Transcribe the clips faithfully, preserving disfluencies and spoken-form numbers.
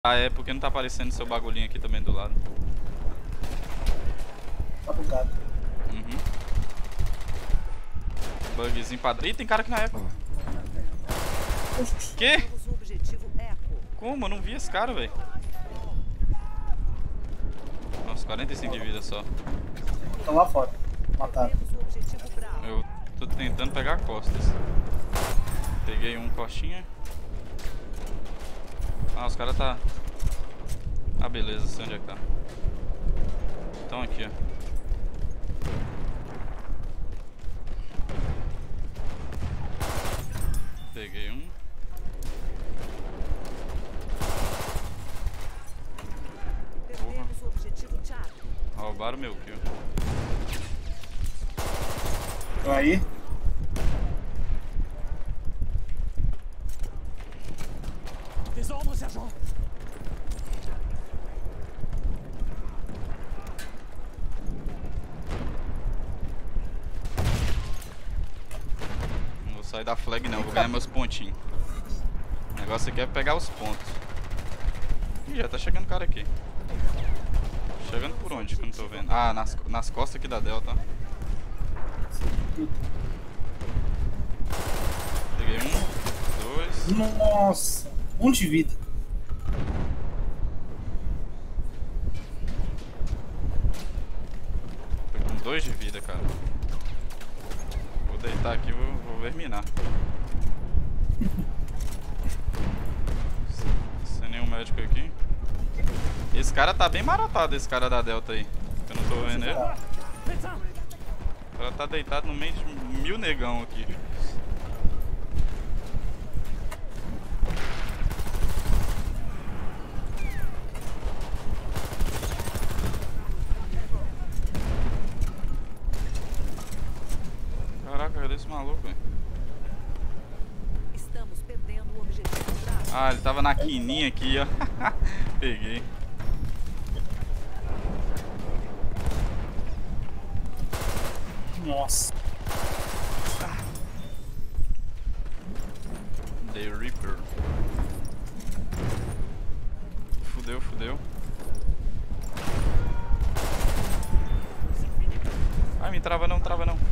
Ah, é porque não tá aparecendo seu bagulhinho aqui também do lado. Tá bugado. Uhum. Bugzinho padrão. Ih, tem cara aqui na época. Que? Como? Eu não vi esse cara, velho. Nossa, quarenta e cinco de vida só. Estão lá fora. Mataram. Eu tô tentando pegar costas. Peguei um costinha. Ah, os caras tá... Ah, beleza, sei onde é que tá. Então aqui, ó. Peguei um. Porra. Roubaram meu kill. Tô aí. Desordre, sergent. Não vou sair da flag não, vou ganhar meus pontinhos. O negócio aqui é pegar os pontos. Ih, já tá chegando cara aqui. Chegando por onde que eu não tô vendo? Ah, nas, nas costas aqui da Delta. Peguei um, dois. Nossa, um de vida. Tô com dois de vida, cara. Vou deitar aqui e vou, vou verminar. Sem nenhum médico aqui. Esse cara tá bem marotado, esse cara da Delta aí. Eu não tô vendo ele. O cara tá deitado no meio de mil negão aqui. Caraca, cadê esse maluco, velho? Estamos perdendo o objetivo. Ah, ele tava na quininha aqui, ó. Peguei. Nossa. The Reaper. Fudeu, fudeu. Ai, me trava não, trava não.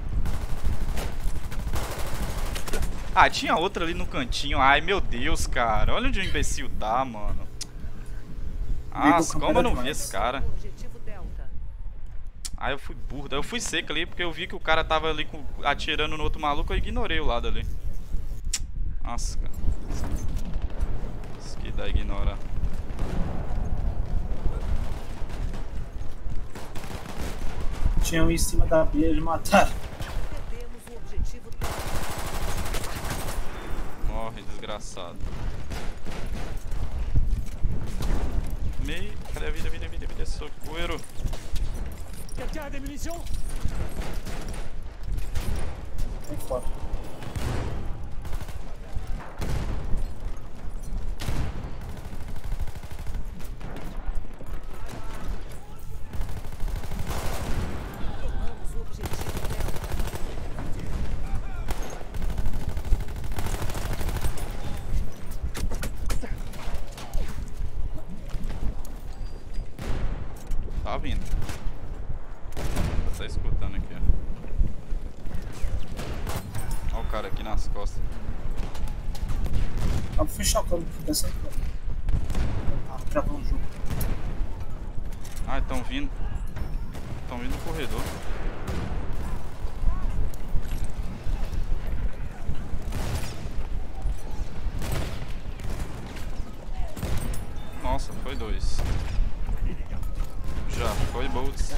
Ah, tinha outra ali no cantinho. Ai, meu Deus, cara. Olha onde o imbecil tá, mano. Nossa, como eu não vi esse cara. Ah, eu fui burro. Eu fui seco ali porque eu vi que o cara tava ali com, atirando no outro maluco. Eu ignorei o lado ali. Nossa, cara. Isso que dá ignorar. Tinha um em cima da beira, eles mataram. Morre, desgraçado. Meio. Cadê a vida, vida, vida, vida? Socorro. Quelqu'un a des munitions? Vem fora. Tomamos o objetivo dela. Tá vindo. Tá escutando aqui, ó. Olha o cara aqui nas costas. Eu fui chocando dessa aqui. Ah, travou o jogo. Ah, estão vindo. Estão vindo no corredor. Nossa, foi dois. Já foi bolts.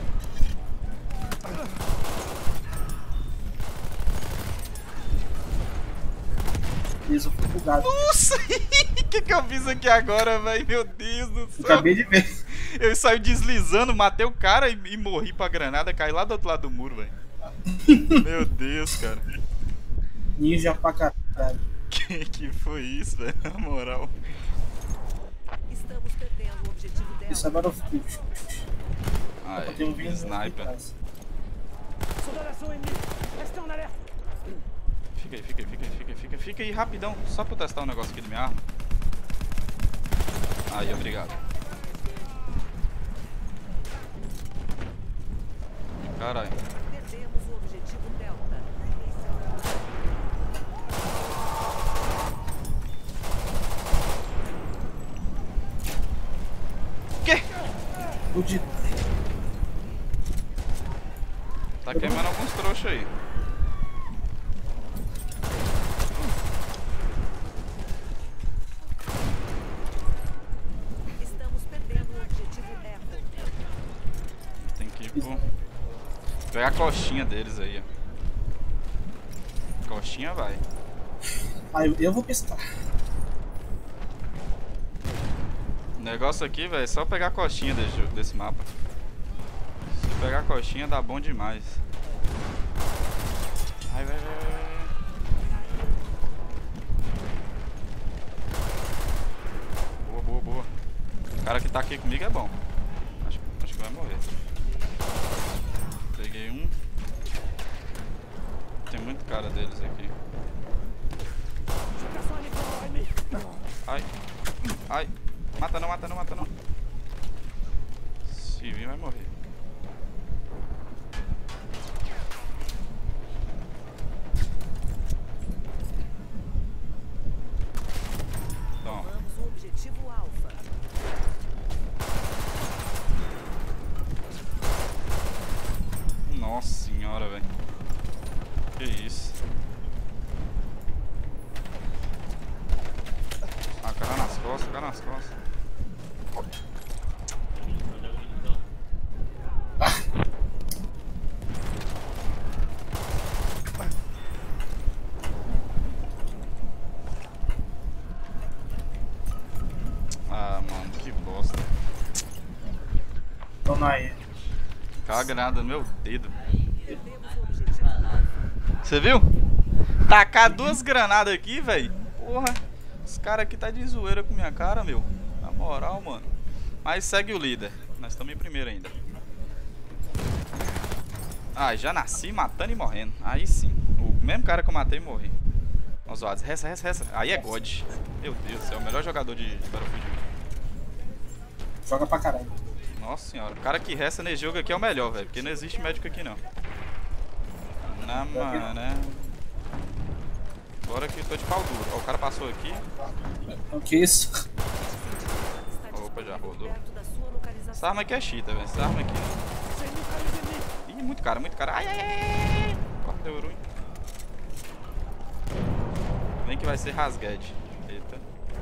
Beleza, eu fui bugado. Nossa, o que que eu fiz aqui agora, velho? Meu Deus do céu. Acabei de ver. Eu saí deslizando, matei o cara e, e morri pra granada, caí lá do outro lado do muro, velho. Meu Deus, cara. Ninja pra caralho. Que que foi isso, velho? Na moral. Estamos perdendo o objetivo dela. Isso agora eu fui. Ai, Eu tenho um vídeo sniper. Soldat d'assaut ennemi. Restez en alerte. Fica aí, fica aí, fica aí, fica aí, fica aí, fica aí rapidão, só pra eu testar um negócio aqui da minha arma. Aí, obrigado. Caralho. Perdemos o objetivo Delta. Que? Fudido. Tá queimando alguns trouxas aí. Estamos perdendo o objetivo Echo. Tem que ir pro... pegar a coxinha deles aí, ó. Coxinha vai. Ah, eu, eu vou pescar. O negócio aqui, velho, é só pegar a coxinha desse, jogo- desse mapa. Se pegar a coxinha dá bom demais. Ai, vai, vai, vai, vai. Boa, boa, boa. O cara que tá aqui comigo é bom. Acho, acho que vai morrer. Peguei um. Tem muito cara deles aqui. Je perçois un éclaireur ennemi. Ai. Ai. Mata não, mata não, mata não. Se vir vai morrer. Toma. Tomamos o objetivo Alpha. Nossa senhora, velho. Que isso. Ah, cara nas costas, cara nas costas. Ah, mano, que bosta. Tô na E. Caiu a granada no meu dedo. Perdemos o objetivo Alpha. Você viu? Tacar duas granadas aqui, velho. Porra. Os caras aqui tá de zoeira com minha cara, meu. Na moral, mano. Mas segue o líder. Nós estamos em primeiro ainda. Ah, já nasci matando e morrendo. Aí sim. O mesmo cara que eu matei morri. Os zoados. Resta, resta, resta. Aí é God. Meu Deus do céu. O melhor jogador de Battlefield. Joga pra caralho. Nossa senhora. O cara que resta nesse jogo aqui é o melhor, velho. Porque não existe médico aqui, não. Na mané. Bora que tô de pau duro. Ó, o cara passou aqui. O que é isso? Está Opa, já rodou. perto da sua localização. Essa arma aqui é cheater, velho. Essa arma aqui. J'ai une mitrailleuse ennemie. Ih, muito cara, muito cara. Ai, ai, ai, ai. Corta deu ruim. Vem que vai ser rasguete. Eita.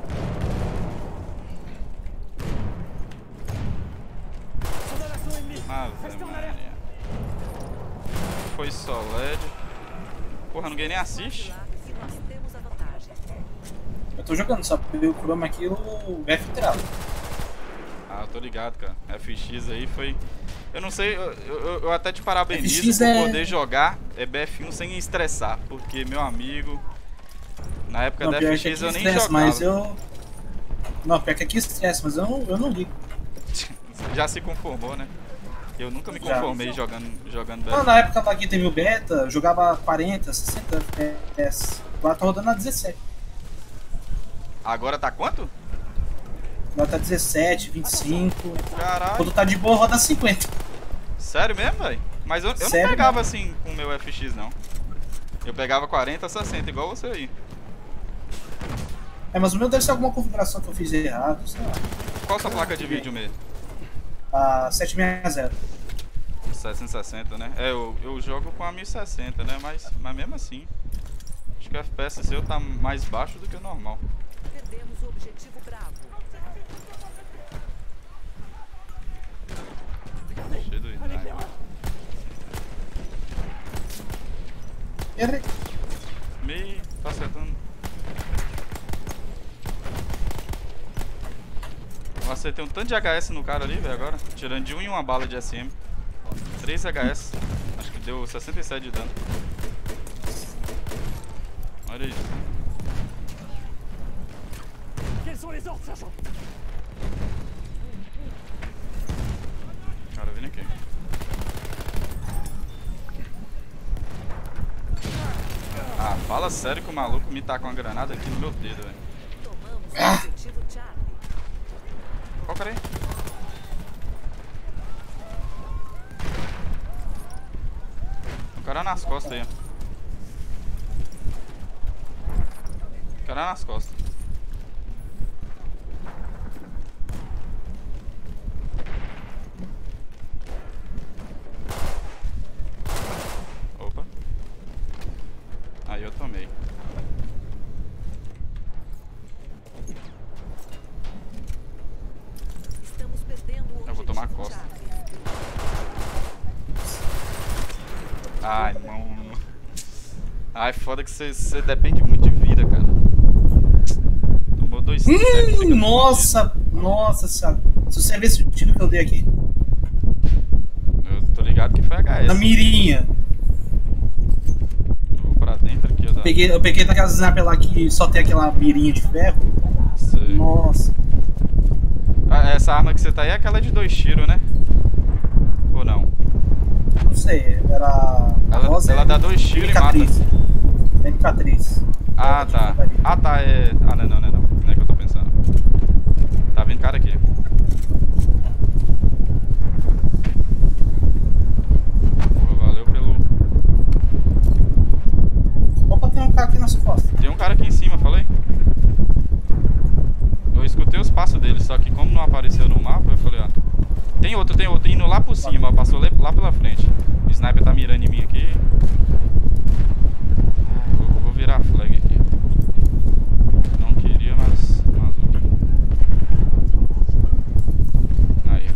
Soldat d'assaut ennemi. Ave Restez en alerte. Maria. Foi só L E D. Porra, ninguém nem assiste. Lá que nós temos a vantagem. Eu tô jogando, só porque o chroma aqui o F trava. Ah, eu tô ligado, cara. F X aí foi... Eu não sei, eu, eu, eu até te parabenizo F X por é- poder jogar é B F um sem estressar. Porque, meu amigo... Na época Não, da pior F que X aqui eu nem estressa, jogava. mas eu... Não, pior que aqui estressa, mas eu não, eu não ligo. Já se conformou, né? Eu nunca me Já. conformei jogando, jogando B F Não, um. na época lá que teve o beta, eu jogava quarenta, sessenta F P S. Agora tá rodando a dezessete. Agora tá quanto? Agora tá dezessete, vinte e cinco. Caralho. Quando tá de boa, roda cinquenta. Sério mesmo, velho? Mas eu, eu não Sério, pegava mano? assim com o meu F X, não. Eu pegava quarenta, sessenta, igual você aí. É, mas o meu deve ser alguma configuração que eu fiz errado, sei lá. Qual a sua placa de vídeo mesmo? A setecentos e sessenta. setecentos e sessenta, né? É, eu, eu jogo com a mil e sessenta, né? Mas, mas mesmo assim, acho que o F P S seu tá mais baixo do que o normal. Perdemos o objetivo Bravo. Cheio do Un sniper. éclaireur. Errei. Me tá acertando. Eu acertei um tanto de H S no cara ali, velho, agora. Tirando de um e uma bala de S M. três H S. Acho que deu sessenta e sete de dano. Olha isso. Quels sont les ordres, sergent? Cara, vindo aqui. Ah, fala sério que o maluco me tá com uma granada aqui no meu dedo, velho. Tomamos o objetivo Charlie. cara aí. O cara nas costas aí, ó. O cara nas costas. Opa. Aí eu tomei. Estamos perdendo o Eu vou tomar a objetivo costa. Charlie. Ai, mano. Ai, foda que você depende muito de vida, cara. Tomou dois tiros. Hum, nossa, nossa senhora. Se você ver esse tiro que eu dei aqui, Eu tô ligado que foi H S. na mirinha. Eu vou pra dentro aqui, ó. Da... Peguei, eu peguei daquela sniper lá que só tem aquela mirinha de ferro. Sei. Nossa. Ah, essa arma que você tá aí é aquela de dois tiros, né? Ou não? Não sei, era. Ela, rosa, ela dá dois tiros e mata. M K três. Ah, tá. Ah, tá, é... Ah, não, não, não, não. Não é que eu tô pensando. Tá vindo cara aqui. Pô, valeu pelo... Opa, tem um cara aqui nas costas. Tem um cara aqui em cima, falei? Eu escutei os passos dele, só que como não apareceu no mapa, eu falei, ó. Tem outro, tem outro, indo lá por cima, ó, passou lá pela frente. O sniper tá mirando em mim aqui. Ah, eu, eu vou virar a flag aqui. Não queria, mas... mas... Aí.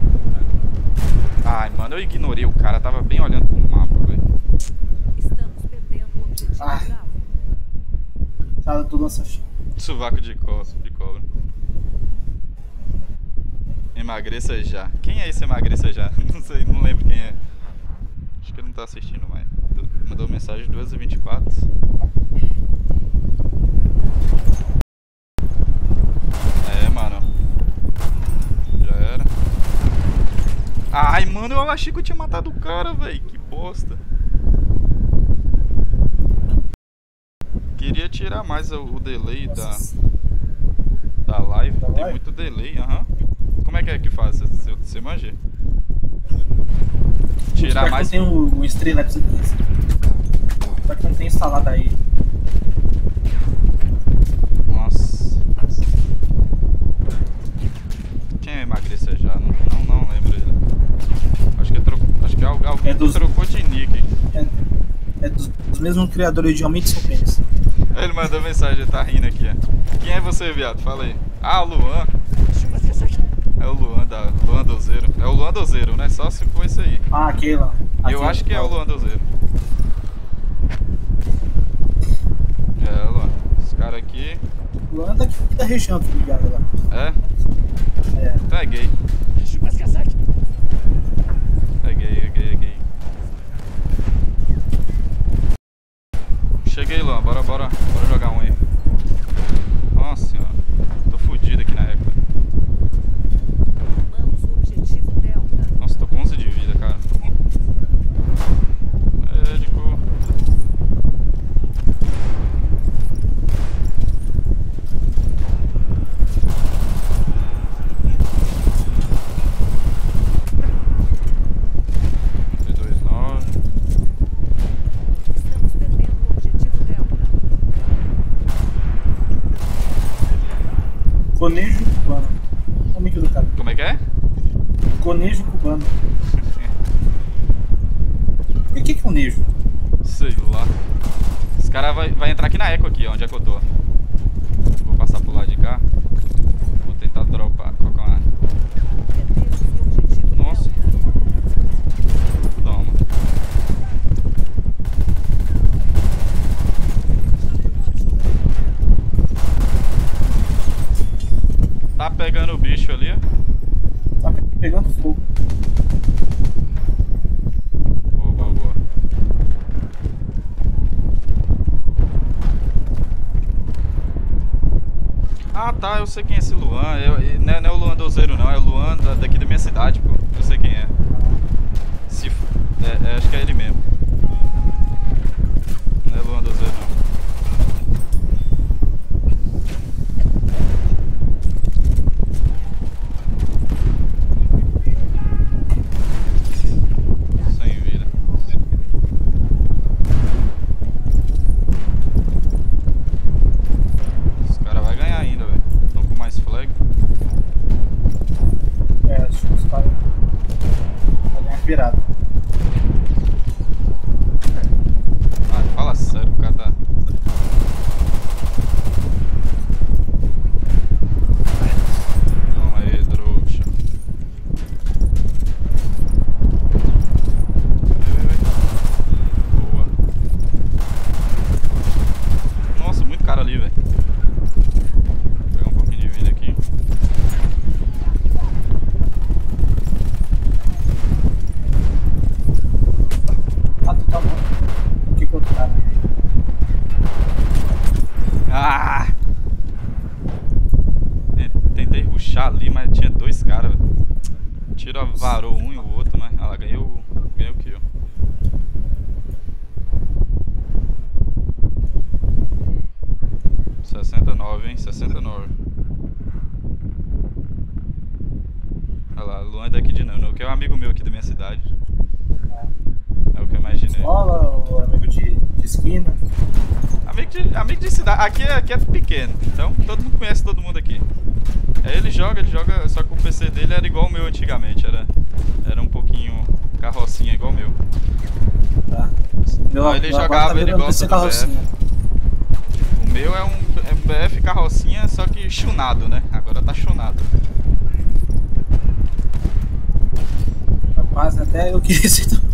Ai, mano, eu ignorei o cara, tava bem olhando pro mapa, velho. Estamos perdendo o objetivo Ah. Bravo. Tá do lança Sovaco de, co de cobra. Emagreça já. Quem é esse emagreça já? Não sei, não lembro quem é. Acho que ele não tá assistindo mais. Mandou mensagem duas e vinte e quatro. É, mano. Já era. Ai, mano, eu achei que eu tinha matado o cara, velho. Que bosta. Queria tirar mais o, o delay da, da live. Da Tem live? muito delay, aham. Como é que é que faz? Você, você manja? Tirar mais. Tem o, o Streamlabs aqui. Só que não tem instalado aí. Nossa. Quem é emagrecer já? Não, não, não lembro ele. Acho que, é tro... Acho que alguém É dos- trocou de nick. É, é dos, dos mesmos criadores de Aumente Seu Pênis. Ele mandou mensagem, ele tá rindo aqui, ó. Quem é você, viado? Fala aí. Ah, o Luan. É o Luan da Luan Dozeiro. É o Luan Dozeiro, né? Só se for esse aí. Ah, aquela. Eu Aquela. acho que é o Luan Dozeiro. É, Luan. Esse cara aqui. Luan daqui da região, aqui ligado lá. É? É. Então é gay. É gay, é gay, é gay. Cheguei, Luan. Bora, bora. Bora jogar um aí. Nossa senhora. Tô fudido aqui na época. Tomamos o objetivo Delta. Nossa, tô com onze de vida, cara. Médico. dois nove. Estamos perdendo o objetivo Delta. Conejo cubano. Olha o mic do cara. Como é que é? Conejo cubano. O que que é conejo? Sei lá. Esse cara vai, vai entrar aqui na eco aqui, ó, onde é que eu tô. Vou passar pro lado de cá. Vou tentar dropar. Colocar uma... Perdemos o objetivo Nossa. Delta. Toma. Tá pegando o bicho ali, ó. Tá pegando fogo. Boa, boa, boa. Ah, tá, eu sei quem é esse Luan. Eu, eu- não, é, não é o Luan Dozeiro, não. É o Luan da- daqui da minha cidade, pô. Eu sei quem é. Se, f- é, é, acho que é ele mesmo. Não é o Luan Dozeiro, não. virado. Ah, fala sério, o cara tá... Toma aí, trouxa. Boa. Nossa, muito cara ali, velho. Vou pegar um pouquinho de vida aqui. Ah, tu tá bom. Que outro cara? Ah! Tentei rushar ali, mas tinha dois caras, velho. Tiro varou um e o outro, mas... Ah lá, ganhei o... Ganhei o kill. sessenta e nove, hein? sessenta e nove. Olha lá, Luan é daqui de Nano, que é um amigo meu aqui da minha cidade. É o que eu imaginei. Escola, o amigo de, de esquina. Amigo de, amigo de cidade. Aqui é, aqui é pequeno, então todo mundo conhece todo mundo aqui. Aí ele joga, ele joga, só que o P C dele era igual o meu antigamente. Era, era um pouquinho carrocinha igual o meu. Tá. Meu, Não, ele meu jogava, agora tá ele virando gosta P C do B F. carrocinha. O meu é um, é um B F carrocinha, só que chunado, né? Agora tá chunado. Rapaz, até eu queria ser tão...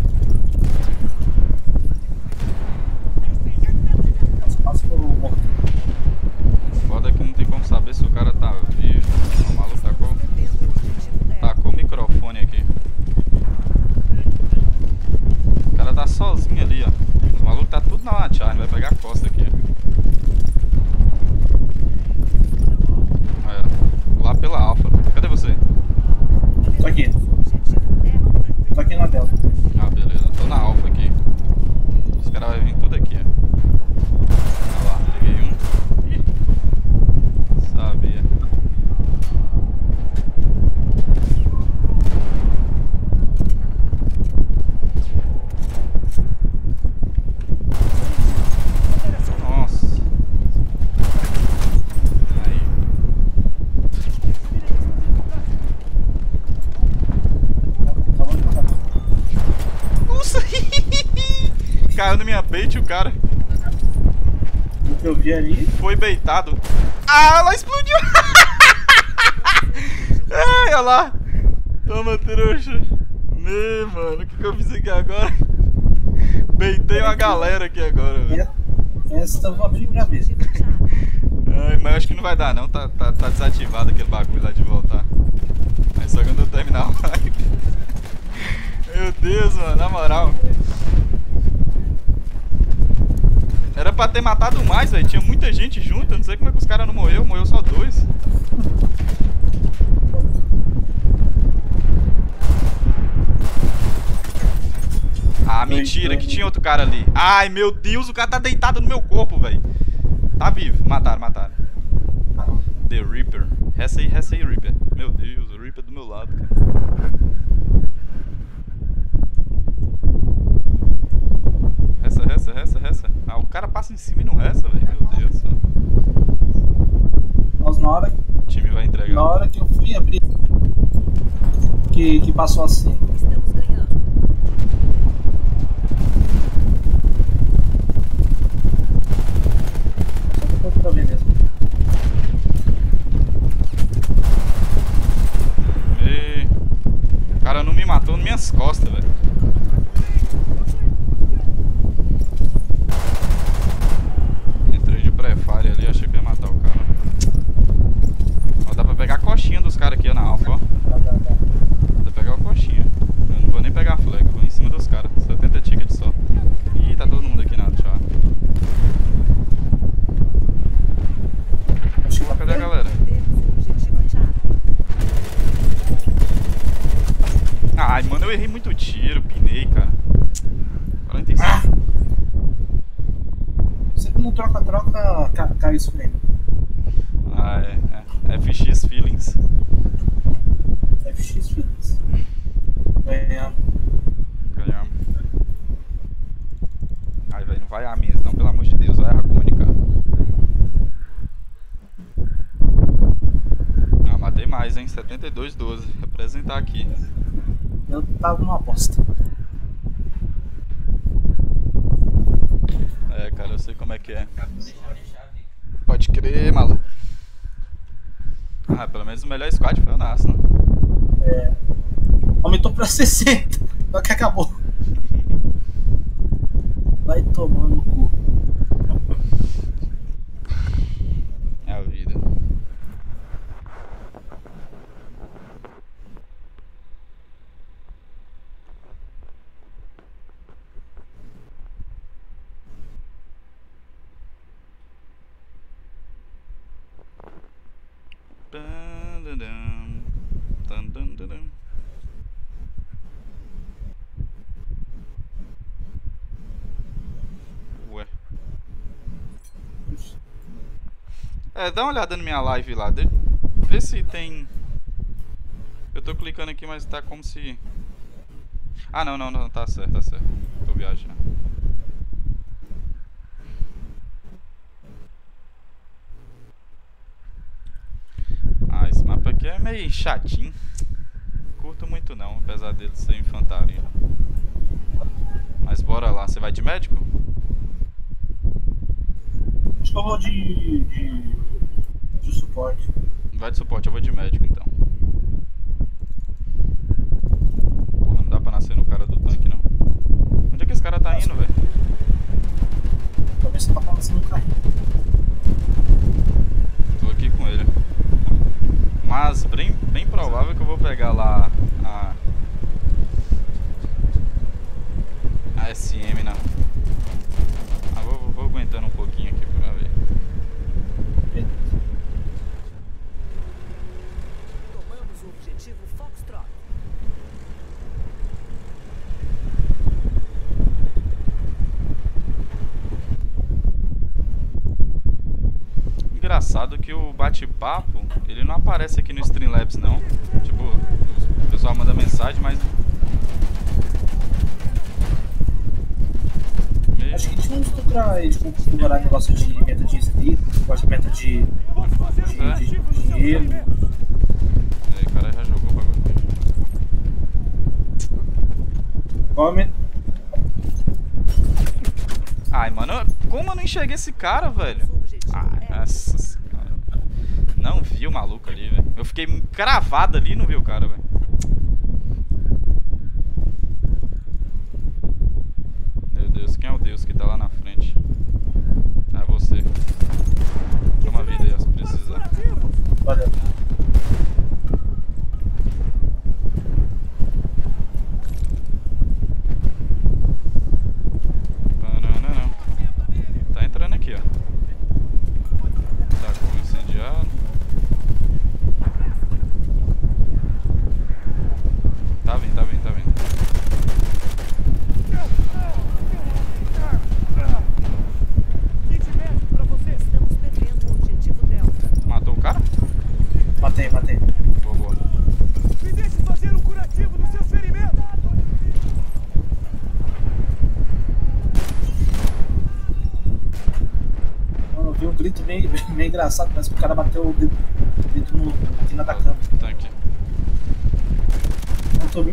Espaço pro morto. Foda que não tem como saber se o cara tá vivo. O maluco tacou, Perdendo o objetivo Delta. tacou o microfone aqui. O cara tá sozinho ali, ó. Os malucos tá tudo na Lachar, vai pegar a costa aqui. Olha, lá pela Alpha. Cadê você? Tô aqui. Objetivo Delta. Tô aqui na Delta. Ah, beleza. Tô na Alpha aqui. Os caras vão vir tudo aqui, ó. Olha lá, peguei um. Ih, sabia. Nossa. Aí. Tá bom, tá bom. Nossa. Caiu na minha bait o cara. O que eu vi ali, Foi beitado. Ah, ela explodiu. Ai, olha lá. Toma, trouxa. Né, mano, o que, que eu fiz aqui agora? Beitei uma galera aqui agora, velho. é- essa eu vou abrir pra ver. Objetivo Charlie. Ai, mas acho que não vai dar não, tá, tá, tá desativado aquele bagulho lá de voltar. Mas só quando eu terminar a live. Meu Deus, mano, na moral. Era pra ter matado mais, velho. Tinha muita gente junto, eu não sei como é que os caras não morreram, morreu só dois. Ah, mentira, que tinha outro cara ali. Ai, meu Deus, o cara tá deitado no meu corpo, velho. Tá vivo, mataram, mataram. The Reaper. Essa aí, essa aí, Reaper. Meu Deus, o Reaper do meu lado, cara. Ressa, ressa, ressa, ressa. Ah, o cara passa em cima e não ressa, velho. Meu Deus. Mas na hora, O time vai entregar. na hora que eu fui abrir, que, que passou assim. Estamos ganhando. Só depois pra ver mesmo. E... O cara não me matou nas minhas costas, velho. Entrei de pré-fire ali, achei que ia matar o cara. Ó, dá pra pegar a coxinha dos caras aqui ó, na Alpha, ó. Tá, tá, tá. Dá pra pegar a coxinha. Eu não vou nem pegar a flag, vou em cima dos caras. setenta tickets só. Ih, tá todo mundo aqui na tchau. Acho que vai Cadê a ter. galera? Perdemos o objetivo Charlie. Ai, mano, eu errei muito tiro, pinei, cara. quarenta e cinco. Sempre não troca-troca, ca- cai os frames. Ah, é, é. F X Feelings. F X Feelings. Ganhamos. Ganhamos. Ai, velho, não vai a minha, não, pelo amor de Deus, vai a Ragone, cara. Ah, matei mais, hein? setenta e dois, doze. Representar aqui. Eu tava numa bosta. É, cara, eu sei como é que é. Pode crer, maluco. Ah, pelo menos o melhor squad foi o nosso, né? É. Aumentou pra sessenta. Só que acabou. Vai tomando no cu. É a vida. Tandadam, tandandadam. Ué. É, dá uma olhada na minha live lá. de- Vê se tem. Eu tô clicando aqui, mas tá como se. Ah, não, não, não, tá certo, tá certo. Tô viajando. Ah, esse mapa aqui é meio chatinho. Curto muito não, apesar dele ser infantaria. Mas bora lá, você vai de médico? Acho que eu vou de. de. de suporte. Vai de suporte, eu vou de médico então. Porra, não dá pra nascer no cara do tanque não. Onde é que esse cara tá indo, velho? Talvez você tá passando um carrinho. Tô aqui com ele. Mas bem, bem provável que eu vou pegar lá a. A S M na. Ah, vou, vou aguentando um pouquinho aqui pra ver. Tomamos o objetivo Foxtrot. Engraçado que o bate-papo, ele não aparece aqui no Streamlabs não. Tipo, o pessoal manda mensagem, mas... Meio... Acho que tinha uns tutoriais de configurar negócio de meta de inscrito, negócio de meta de. de, de, de dinheiro. Aí, o cara já jogou o bagulho. Qual a meta? Ai, mano, como eu não enxerguei esse cara, velho? Ai, nossa senhora. Não vi o maluco ali, velho. Eu fiquei cravado ali e não vi o cara, velho. Meu Deus, quem é o Deus que tá lá na frente? É você. Toma vida aí, se precisar. Olha. Pananana. Tá entrando aqui, ó. Tá com o incendiário. Tá vindo, tá vindo, tá vindo. Kit médico pra você. Estamos perdendo o objetivo Delta. Matou o cara? Matei, matei. Boa, boa. Me deixe fazer um curativo nos seus ferimentos. Eu vi um grito meio, meio engraçado, parece que o cara bateu o dedo, o dedo no, aqui na da cama. Tanque. Eu tô bem.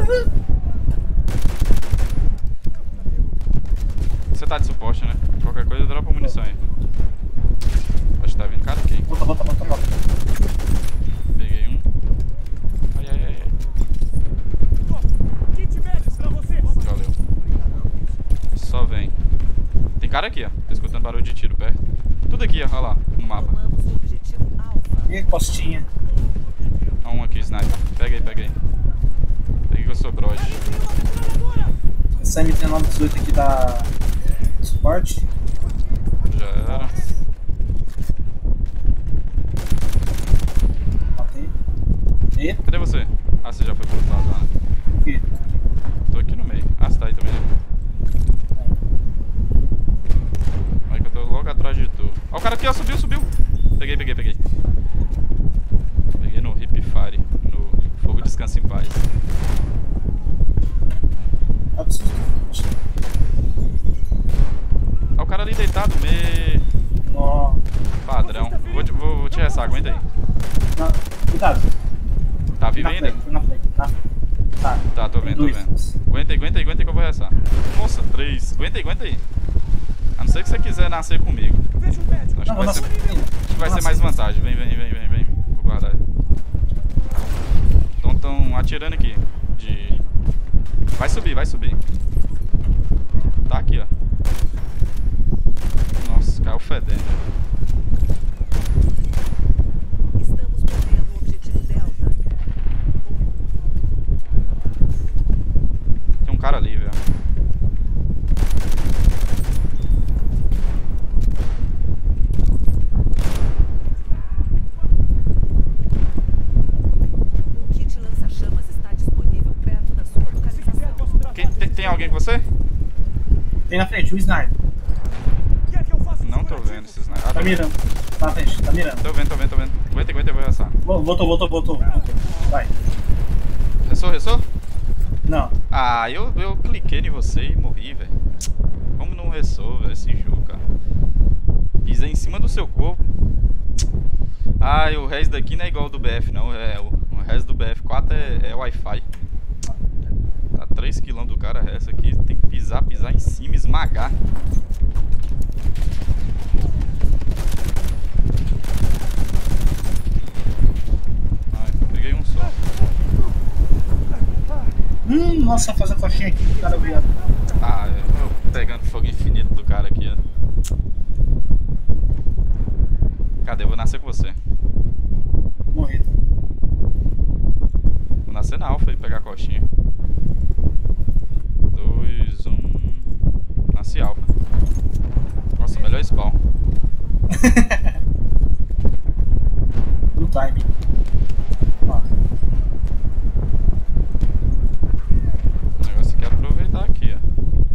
Você tá de suporte, né? Qualquer coisa dropa munição aí. Acho que tá vindo cara aqui. Volta, volta, volta, volta. Peguei um. Ai, ai, ai, ai. Kit médico pra você. Valeu. Só vem. Tem cara aqui, ó. Tô escutando barulho de tiro perto. Tudo aqui, ó. Olha lá, no mapa. Tomamos o objetivo Alpha. Ih, costinha. Ó um aqui, sniper. Pega aí, pega aí. Peguei que eu sou brode. Essa M três nove dezoito aqui da suporte. Já era. Matei. E? Cadê você? Ah, você já foi pro outro lado lá, né? O quê? Tô aqui no meio. Ah, você tá aí também, né? Vai que eu tô logo atrás de tu. Ó o cara aqui, ó. Subiu, subiu. Peguei, peguei, peguei. Peguei no Hip Fire. No Fogo Descansa em Paz. Absurdo. Ó o cara ali deitado, me... Nó. Padrão. Vou te, vou, vou te ressar, aguenta aí. Não, cuidado. Tá vivo Na ainda? frente, na frente, na frente. Tá. Tá, tô Tem vendo, tô dois. vendo. Aguenta aí, aguenta aí, aguenta aí que eu vou rezar. Nossa, três. Aguenta aí, aguenta aí. A não ser que você quiser nascer comigo. Veja o médico. Acho Não, que vai vou ser, nascer. acho que vai ser Nossa. mais vantagem. Vem, vem, vem, vem, vem. Vou guardar. Então tão atirando aqui. De... Vai subir, vai subir. Tá aqui, ó. Nossa, caiu fedendo. Estamos perdendo o objetivo Delta. Tem um cara ali, velho. Um kit lança-chamas está disponível perto da sua Se quiser, localização. posso tratar. Quem, tem, tem alguém com você? Tem na frente, o sniper. Quer que eu faça os Não tô curativos? vendo esses... Ah, Tá tô, mirando. Tá na frente, tá mirando. tô vendo, tô vendo, tô vendo. Aguenta, aguenta, eu vou rezar. Vo- Voltou, voltou, voltou. voltou. Vai. Ressou, ressou? Não. Ah, eu, eu cliquei em você e morri, velho. Como não ressou, velho, esse jogo, cara. Pisei em cima do seu corpo. Ah, e o res daqui não é igual ao do B F, não. É, o, o res do B F quatro é, é Wi-Fi. Tá três quilômetros do cara, essa aqui tem que pisar, pisar em cima, esmagar. Ai, peguei um só. Hum, nossa, fazer coxinha aqui, cara viado. Ah, eu tô pegando fogo infinito do cara aqui, ó. Cadê? Eu vou nascer com você. Morrido. Vou nascer na alfa e pegar a coxinha. Dois, um. Nasci alfa. Nossa, melhor spawn. No time. Ó. O negócio aqui é aproveitar aqui, ó.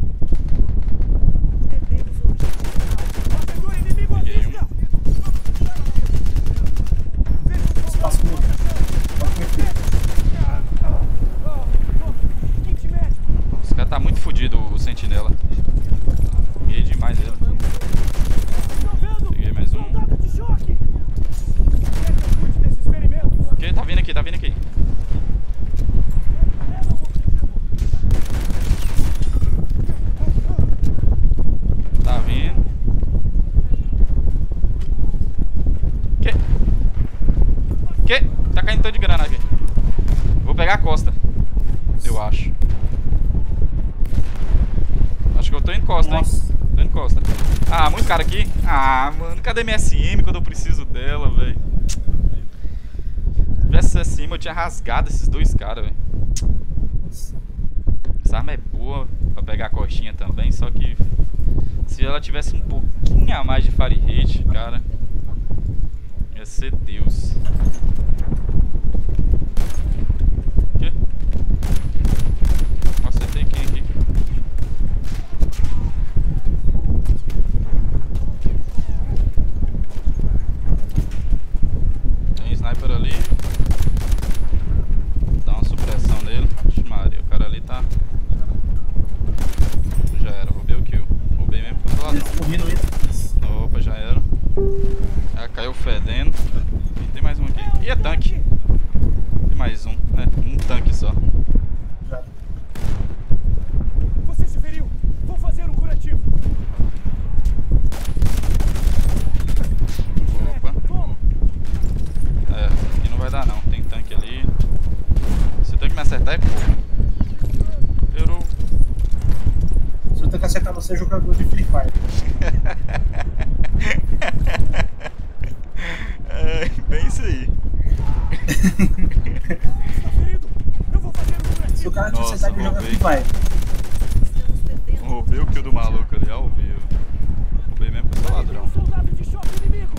Perdemos o objetivo Alfa. Batedor inimigo à Peguei vista. Espaço meu. Pode meter. Kit médico. Esse cara tá muito fudido, o sentinela. Peguei demais ele. Tá vendo? Peguei mais um. Soldado de choque. Quer que eu cuide desses ferimentos? Que? Tá vindo aqui, tá vindo aqui. Tá vindo. Que? Que? Tá caindo tanto de grana aqui. Vou pegar a costa. Eu acho. Acho que eu tô em costa, hein? Nossa. Tô em costa. Ah, muito cara aqui. Ah, mano, cadê minha S M quando eu preciso dela, velho? Se tivesse S M eu tinha rasgado esses dois caras, velho. Essa arma é boa pra pegar a coxinha também, só que se ela tivesse um pouquinho a mais de fire rate, cara, ia ser Deus. Que? Acertei quem aqui? Tem sniper ali. Dá uma supressão nele. Vixe Maria, o cara ali tá. Já era, roubei o kill. Roubei mesmo porque eu sou ladrão. Morrido isso. Opa, já era. Já caiu fedendo. E tem mais um aqui. E é tanque. Tem mais um. É, um tanque só. Já. Você se feriu. Vou fazer um curativo. Opa. Toma. É, aqui não vai dar não. Tem tanque ali. Se o tanque me acertar é pouco. Errou. Se eu tenho que acertar você, é jogador de Free Fire. É, bem isso aí. Está ferido. Eu vou fazer um Se curativo. o cara te Nossa, acertar, ele joga roubei. Free Fire. Estamos perdendo Roubei o kill do maluco ali ao vivo. Roubei mesmo porque eu sou ladrão. Um soldado de choque inimigo.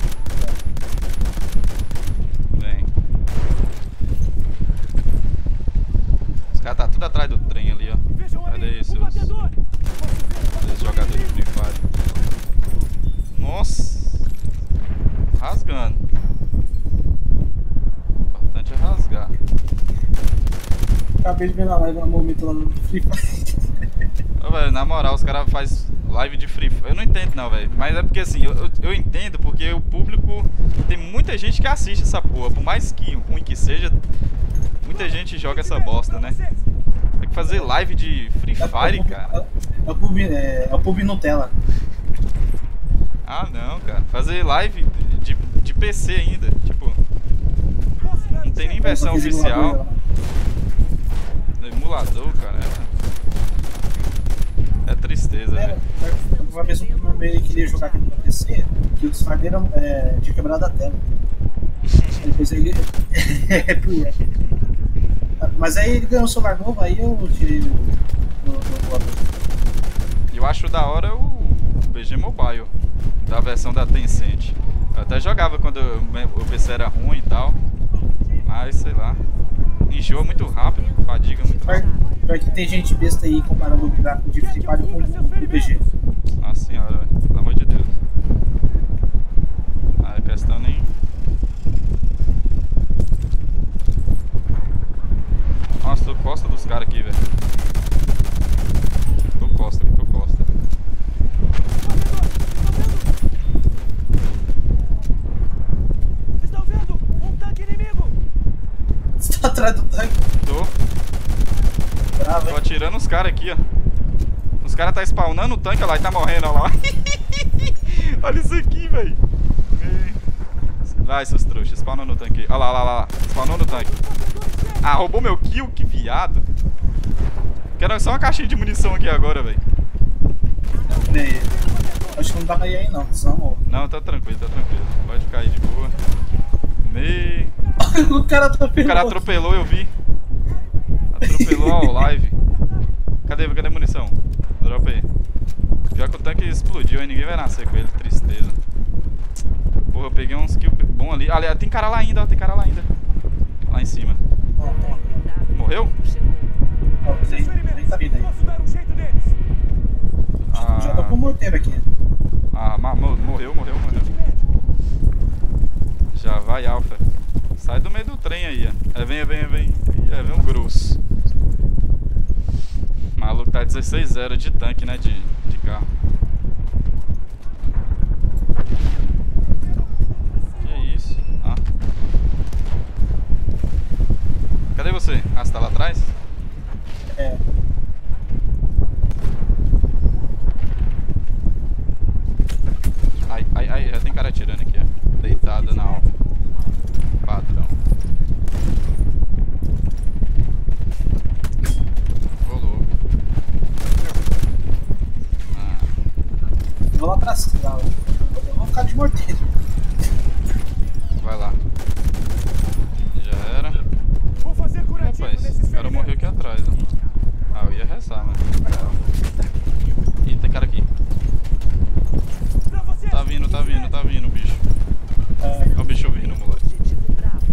Vem. Os caras tá tudo atrás do trem ali, ó. Vejam Cadê ali. esses, O batedor. esses jogadores de Free Fire? Nossa! Rasgando. O importante é rasgar. Acabei de ver na live, no momento lá no Free Fire. Ô, velho, na moral, os caras fazem live de Free Fire. Eu não entendo não, velho. Mas é porque assim, eu, eu, eu entendo porque o público... Tem muita gente que assiste essa porra. Por mais que ruim que seja, muita gente joga essa bosta, né? Tem que fazer live de Free Fire, cara. É o pub, é, é o pub Nutella. Ah, não, cara. Fazer live de, de P C ainda. Tipo, não tem nem versão oficial. Emulador, cara. É, é tristeza, É, velho. uma vez o meu meio queria jogar aqui no meu P C, que os fardeiros é, tinha quebrado a tela. Aí depois ele. Mas aí ele ganhou um celular novo, aí eu tirei o. o, o, o Eu acho da hora o, o B G Mobile, da versão da Tencent. Eu até jogava quando o P C era ruim e tal. Mas sei lá. Enjoa muito rápido, fadiga muito rápido. Pior que tem gente besta aí comparando o gráfico de Free Fire com o B G. Nossa senhora, velho. Pelo amor de Deus. A questão nem. Nossa, tô costa dos caras aqui, velho. Tô costa, tô costa. Estão vendo? Um tanque inimigo! Você tá atrás do tanque? Tô. Bravo, Tô hein? atirando os caras aqui, ó. Os caras tá spawnando o tanque, ó lá, e tá morrendo, ó lá. Olha isso aqui, velho. Vai, seus trouxas, spawnou no tanque. Olha lá, olha lá, olha lá. Spawnou no tanque. Ah, roubou meu kill, que viado. Quero só uma caixinha de munição aqui agora, velho. Peraí. Acho que não dá pra ir aí não, senão amor. Não, tá tranquilo, tá tranquilo. Pode cair de boa. Me... O cara atropelou. O cara atropelou, eu vi. Atropelou ao live. Cadê, cadê a munição? Dropa aí. Pior que o tanque explodiu, aí ninguém vai nascer com ele, tristeza. Porra, eu peguei uns kills bom ali. Ali, tem cara lá ainda, ó, tem cara lá ainda. Lá em cima. Ó, ó. Morreu? Ó, tem, tem tá vindo aí. Posso dar um jeito neles! Ah, Já tô com o morteiro aqui. ah ma- mo- morreu, morreu, morreu. Já vai, Alpha. Sai do meio do trem aí, ó. É, vem, vem, vem. É, vem um grosso. O maluco tá dezesseis a zero de tanque, né? De, de carro. Que isso? Ah. Cadê você? Ah, você tá lá atrás? É. Ai, ai, ai, já tem cara atirando aqui, ó. Deitado na alva. Padrão. Ô, louco. Ah, Vou lá pra cima. Eu vou ficar de morteiro. vai lá. Já era. Vou fazer curativo Rapaz, nesses o cara morreu aqui atrás, ó. Ah, eu ia rezar, mano. Ih, tem cara aqui. Pra vocês! Tá vindo, tá vindo, tá vindo, bicho. É, Olha o bicho vindo, moleque. Objetivo bravo.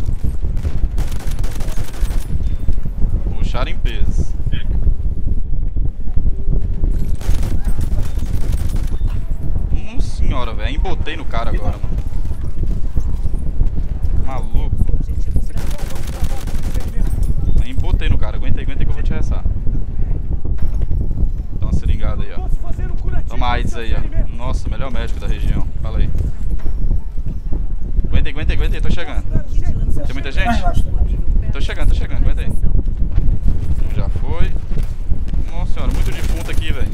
Puxaram em peso. Nossa senhora, velho. Embotei no cara agora, mano. Maluco. Objetivo bravo. Embotei no cara. Aguenta aí, aguenta aí que eu vou te rezar. Dá uma seringada aí, ó. Posso fazer um curativo Toma AIDS aí, ó. Nossa, o melhor médico da região. Fala aí. Aguenta aí, aguenta aí, aguenta aí. Tô chegando. Kit lança Tem muita Vai, gente? relaxa. Tô chegando, tô chegando. Aguenta aí. Um já foi. Nossa senhora, muito defunto aqui, velho.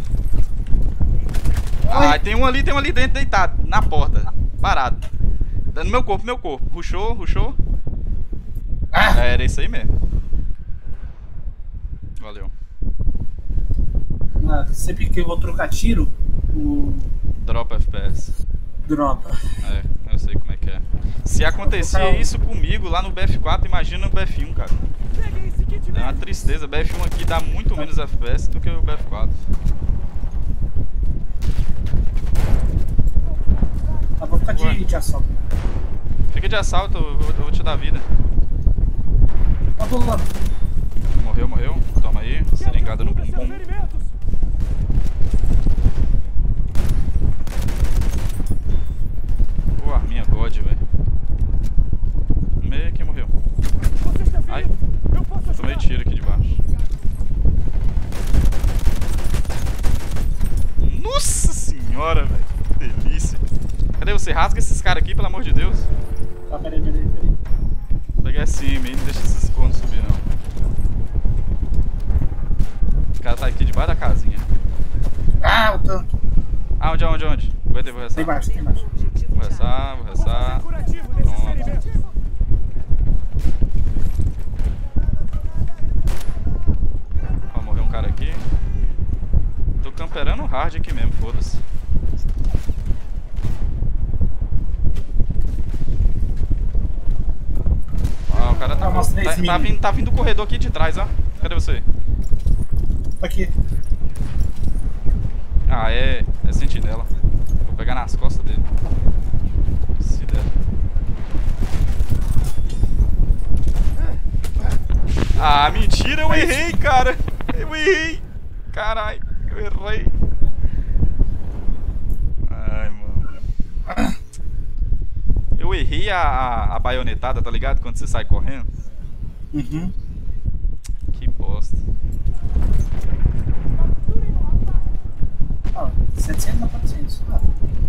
Ah, tem um ali, tem um ali dentro deitado. Na porta. Parado. No meu corpo, meu corpo. Rushou, rushou. Ah! É, era isso aí mesmo. Valeu. Ah, sempre que eu vou trocar tiro, o Dropa F P S. dropa. É, eu sei como é que é. Se acontecia isso comigo lá no B F quatro, imagina no B F um, cara. Peguem esse kit É uma médico. tristeza. B F um aqui dá muito menos F P S do que o B F quatro. Ah, vou ficar Ué. de, de assalto. Fica de assalto, eu vou, eu vou te dar vida. Ah, vou lá. Morreu, morreu. Toma aí. Seringada no Cubra seus bumbum. ferimentos. Pô, arminha God, velho. Meio que morreu. Você está Ai. ferido? Eu posso Tomei ajudar. tiro aqui de baixo. Nossa senhora, velho. Que delícia. Cadê você? Rasga esses caras aqui, pelo amor de Deus. Ah, peraí, peraí, peraí. Pega S M aí, não deixa esses cornos subir, cara tá aqui debaixo da casinha. Ah, o tanque. Ah, onde, onde, onde? Aguenta aí, vou Tem restar. embaixo, tem embaixo. Vou restar, vou Vou fazer restar. curativo desses Pronto. ferimentos. Ó, morreu um cara aqui. Tô camperando hard aqui mesmo, foda-se. Ó, o cara tá, Ah, umas três tá, tá, mini. vindo, tá vindo do corredor aqui de trás, ó. Cadê você? Tá aqui. Ah, é, é sentinela. Vou pegar nas costas dele. Se der. Ah, mentira, eu errei, cara. Eu errei. Caralho, eu errei. Ai, mano. Eu errei a, a, a baionetada, tá ligado? Quando você sai correndo. Uhum. Que bosta. Ó, setecentos a quatrocentos. Ah.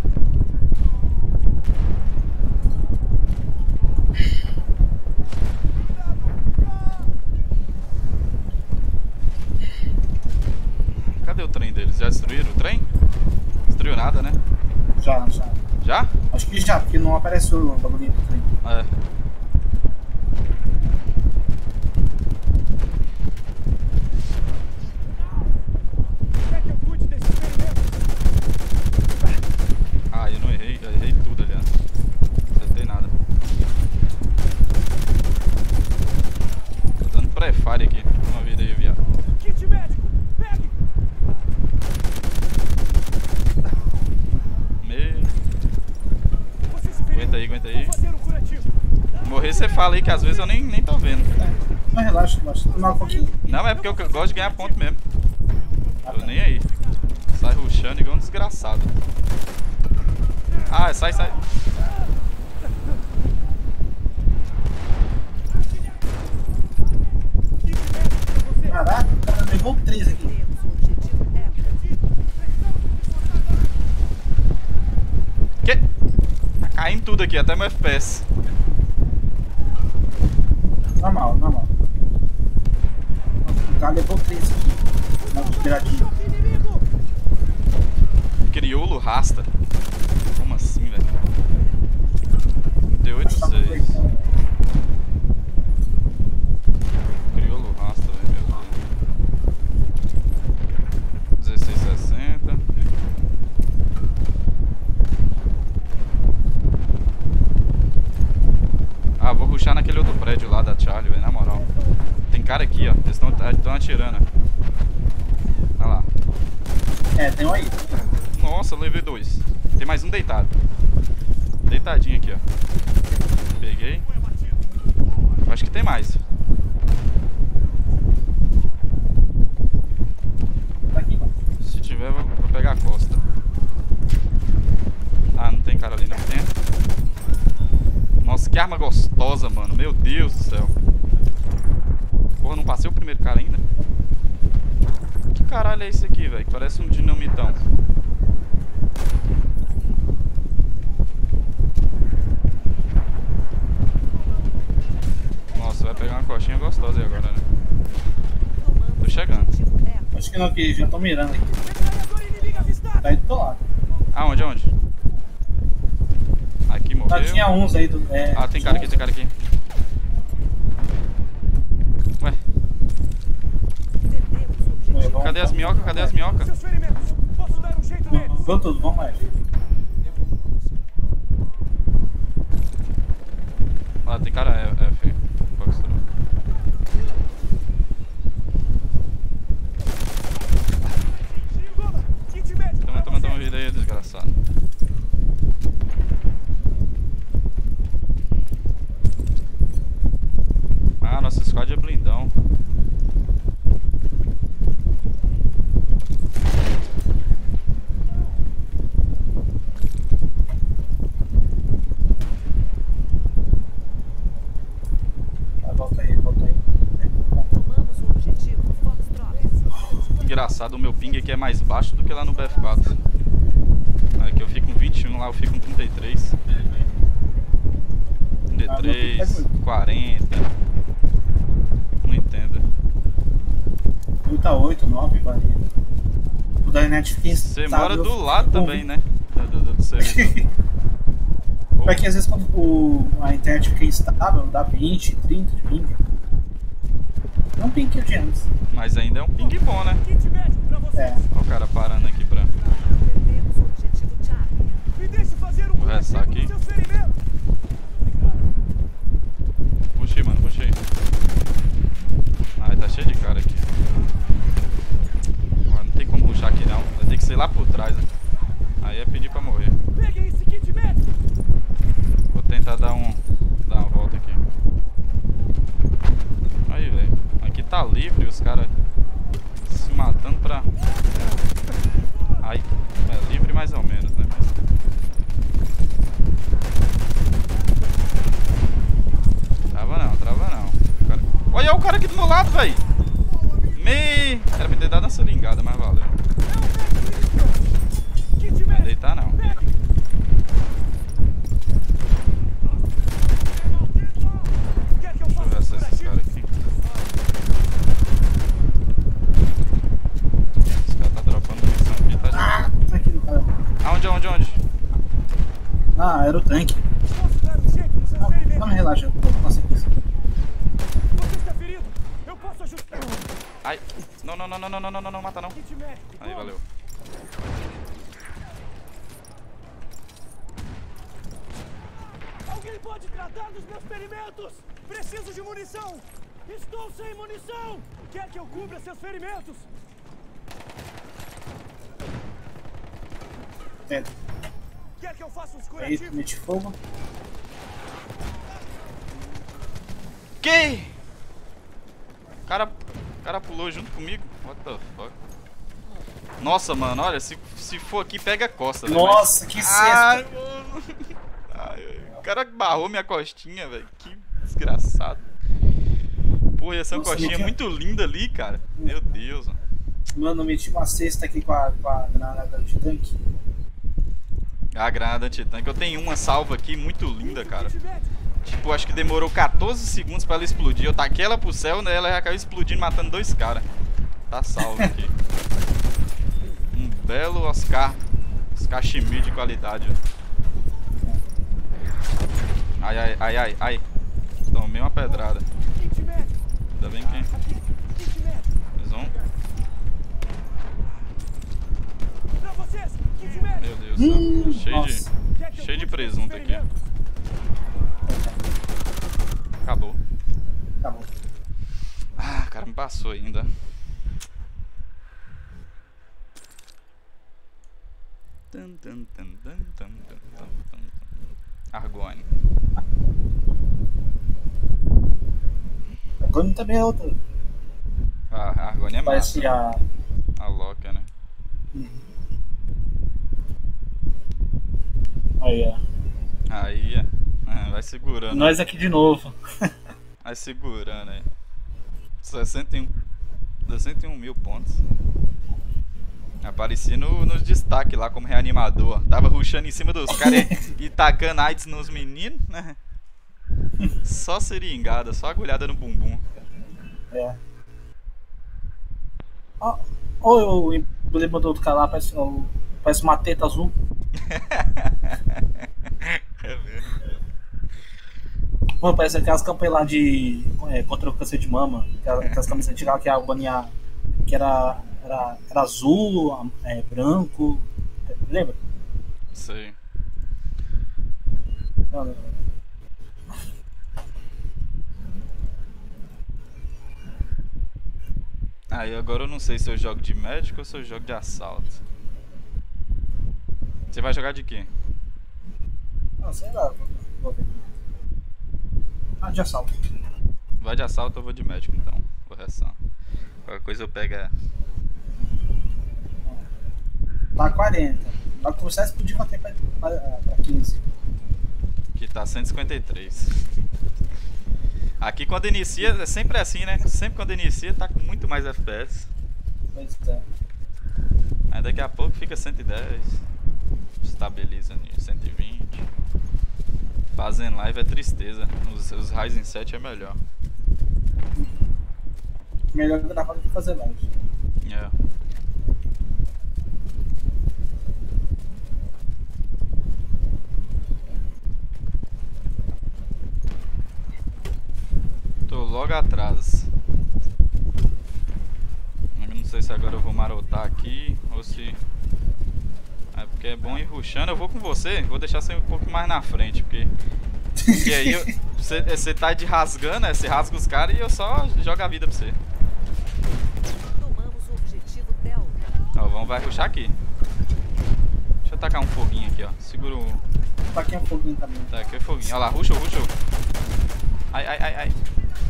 Cadê o trem deles? Já destruíram o trem? Destruiu nada, né? Já, já. Já? Acho que já, porque não apareceu o bagulho do trem. É. Quer que eu cuide desses ferimentos? Ah, eu não errei, eu errei tudo, aliás. Não acertei nada. Tô dando pré-fire aqui. Uma vida aí, viado. Kit médico, pegue! Me... Você se feriu. Aguenta aí, aguenta aí. Vou fazer um curativo. Morrer você fala aí que às vezes eu nem, nem tô vendo. Mas relaxa, relaxa. Tomar um pouquinho. Não, é porque eu gosto de ganhar ponto mesmo. Ah, Tô tá. nem aí. Sai rushando igual um desgraçado. Ah, sai, sai. Kit médico pra você. Caraca, o cara levou três aqui. Temos o objetivo Echo. Que? Tá caindo tudo aqui, até meu F P S. Normal, normal. O cara levou três aqui. Na beiradinha. Inimigo! Crioulo rasta. Como assim, velho? T oito Tá seis. aproveitando. Crioulo rasta, velho, meu Deus. dezesseis sessenta. Ah, vou rushar naquele outro prédio lá da Charlie, velho, na moral. Tem cara aqui, ó. Eles estão atirando. Olha lá. É, tem um aí. Nossa, eu levei dois. Tem mais um deitado. Deitadinho aqui, ó. Peguei. Acho que tem mais. Tá aqui, mano. Se tiver, vou vou pegar a costa. Ah, não tem cara ali não. Tem? Nossa, que arma gostosa, mano. Meu Deus do céu. Porra, não passei o primeiro cara ainda. Que caralho é esse aqui, velho? Parece um dinamitão. Nossa, vai pegar uma coxinha gostosa aí agora, né? Tomamos Tô chegando. o objetivo Echo. Acho que não, que já tô mirando aqui. Metralhador inimigo avistado! Tá aí do teu lado. Aonde, aonde? Aqui morreu. Tá, tinha uns aí do. É, Ah, tem tinha cara aqui, uns. tem cara aqui. Ué, Perdemos o objetivo. Vamos- cadê as minhocas? Cadê as minhocas? Seus ferimentos! Posso dar um jeito neles! Vou tudo, vamos mais. Ah, tem cara é, é feio. Fox True. Toma! Kit médico Toma, pra toma, você. toma vida aí, desgraçado. Ah, nosso squad é blindão. Tá, volta aí, volta aí. Tomamos o objetivo Foxtrot. Engraçado, o meu ping aqui é mais baixo do que lá no B F quatro. Aqui eu fico com vinte e um, lá eu fico com trinta e três. trinta e três, quarenta. Não entendo. Eu trinta e oito, nove, varia. O da net fica Você instável. mora do lado também, né? Do, do, do servidor. Porque às vezes quando o, a internet fica instável, dá vinte, trinta de ping. Não ping que eu tinha antes. Mas ainda é um ping bom, né? Kit médico pra você. É. Olha o cara parando aqui pra... Perdemos o objetivo Charlie. Me deixe fazer um Vou restar conhecido aqui. dos seus ferimentos. Puxa aí, mano, puxa aí. Ah, tá cheio de cara aqui. Ah, não tem como rushar aqui não. Vai ter que ser lá por trás, né? Aí é pedir pra morrer. Peguem esse kit médico. Vou tentar dar um... dar uma volta aqui. Aí, velho. Aqui tá livre, os caras se matando pra... Ai, é livre mais ou menos, né? Mas... Trava não, trava não. O cara... Olha o cara aqui do meu lado, velho. Me... Era pra ter dado uma seringada, mas valeu. Kit Não vai médico. deitar não. Quer que eu Deixa eu faça ver um se esses curativo? caras aqui. Esse cara tá dropando munição aqui, tá de Ah, tá aqui no cara. Aonde, aonde, aonde? Ah, era o tanque. Posso dar um jeito nos seus Não, ferimentos? não me relaxa, eu tô conseguindo isso. Você está ferido? Eu posso ajudar. Ai. Não, não, não, não, não, não, não, não, não, mata não. Kit médico. Aí, toma. valeu. Alguém pode tratar dos meus ferimentos? Preciso de munição. Estou sem munição. Quer que eu cubra seus ferimentos? É, Quer que eu faça uns aí, curativos? mete fogo. Que? O cara, o cara pulou junto comigo. What the fuck? Nossa, mano, olha, se, se for aqui, pega a costa. Né? Nossa, que Ai, cesta. mano. Ai, o cara barrou minha costinha, velho. Que desgraçado. Pô, essa é uma Nossa, costinha me- muito linda ali, cara. Meu Deus, mano. Mano, eu meti uma cesta aqui com a, com a granada de tanque. A granada antitanque. Eu tenho uma salva aqui muito linda, cara. Kit médico. Tipo, acho que demorou quatorze segundos pra ela explodir. Eu taquei ela pro céu, né? Ela já caiu explodindo, matando dois caras. Tá salvo aqui. Um belo Oscar. Oscar Schmidt de qualidade. Ai, ai, ai, ai, ai. Tomei uma pedrada. Kit médico. Ainda bem que... Aqui. Kit médico. Mais um. Pra vocês. Kit médico. Meu Deus do céu. Hum, Cheio nossa. de... Quer que eu Cheio de cubra seus presunto aqui. ferimentos? Acabou. Tá bom. Ah, o cara me passou ainda. Tum, tum, tum, tum, tum, tum, tum, tum. Argone. Agora também é outra. Ah, a Argone é Parece massa. a. A Loca, né? Aí, ó. Aí, é. Ah, vai segurando. Nós aqui de novo. Vai segurando aí. sessenta e um. sessenta e um mil pontos. Apareci no, nos destaques lá como reanimador. Tava rushando em cima dos caras e, e tacando AIDS nos meninos, né? Só seringada, só agulhada no bumbum. É. Ó, ó, o emblema do outro cara lá parece, ó, parece uma teta azul. É mesmo. Mano, parece aquelas campanhas lá de. É, contra o câncer de mama. Aquelas, aquelas camisas antigas que a Albania. Que era. Era, era azul, é, branco. Lembra? Sei. Mano, Aí agora eu não sei se eu jogo de médico ou se eu jogo de assalto. Você vai jogar de quê? não, sei lá. Vou, vou ver. Ah, de assalto. Vai de assalto ou eu vou de médico então. Correção. Qualquer coisa eu pego a... Tá quarenta. Vai começar a explodir quanto tempo pra, pra quinze. Que tá cento e cinquenta e três. Aqui quando inicia, é sempre assim, né? Sempre quando inicia tá com muito mais F P S. Pois é. Aí daqui a pouco fica cento e dez. Estabiliza em cento e vinte. Fazendo live é tristeza. Os, os Ryzen sete é melhor. Melhor gravar do que fazer live. É. Tô logo atrás. Eu não sei se agora eu vou marotar aqui ou se... É porque é bom ir rushando. Eu vou com você, vou deixar você um pouco mais na frente, porque... Porque aí você tá de rasgando, né? Você rasga os caras e eu só jogo a vida pra você. Tomamos o objetivo Delta. Ó, vamos, vai rushar aqui. Deixa eu tacar um foguinho aqui, ó. Segura o... Tá aqui um foguinho também. Tá, aqui é foguinho. Olha lá, rushou, rushou. Ai, ai, ai, ai.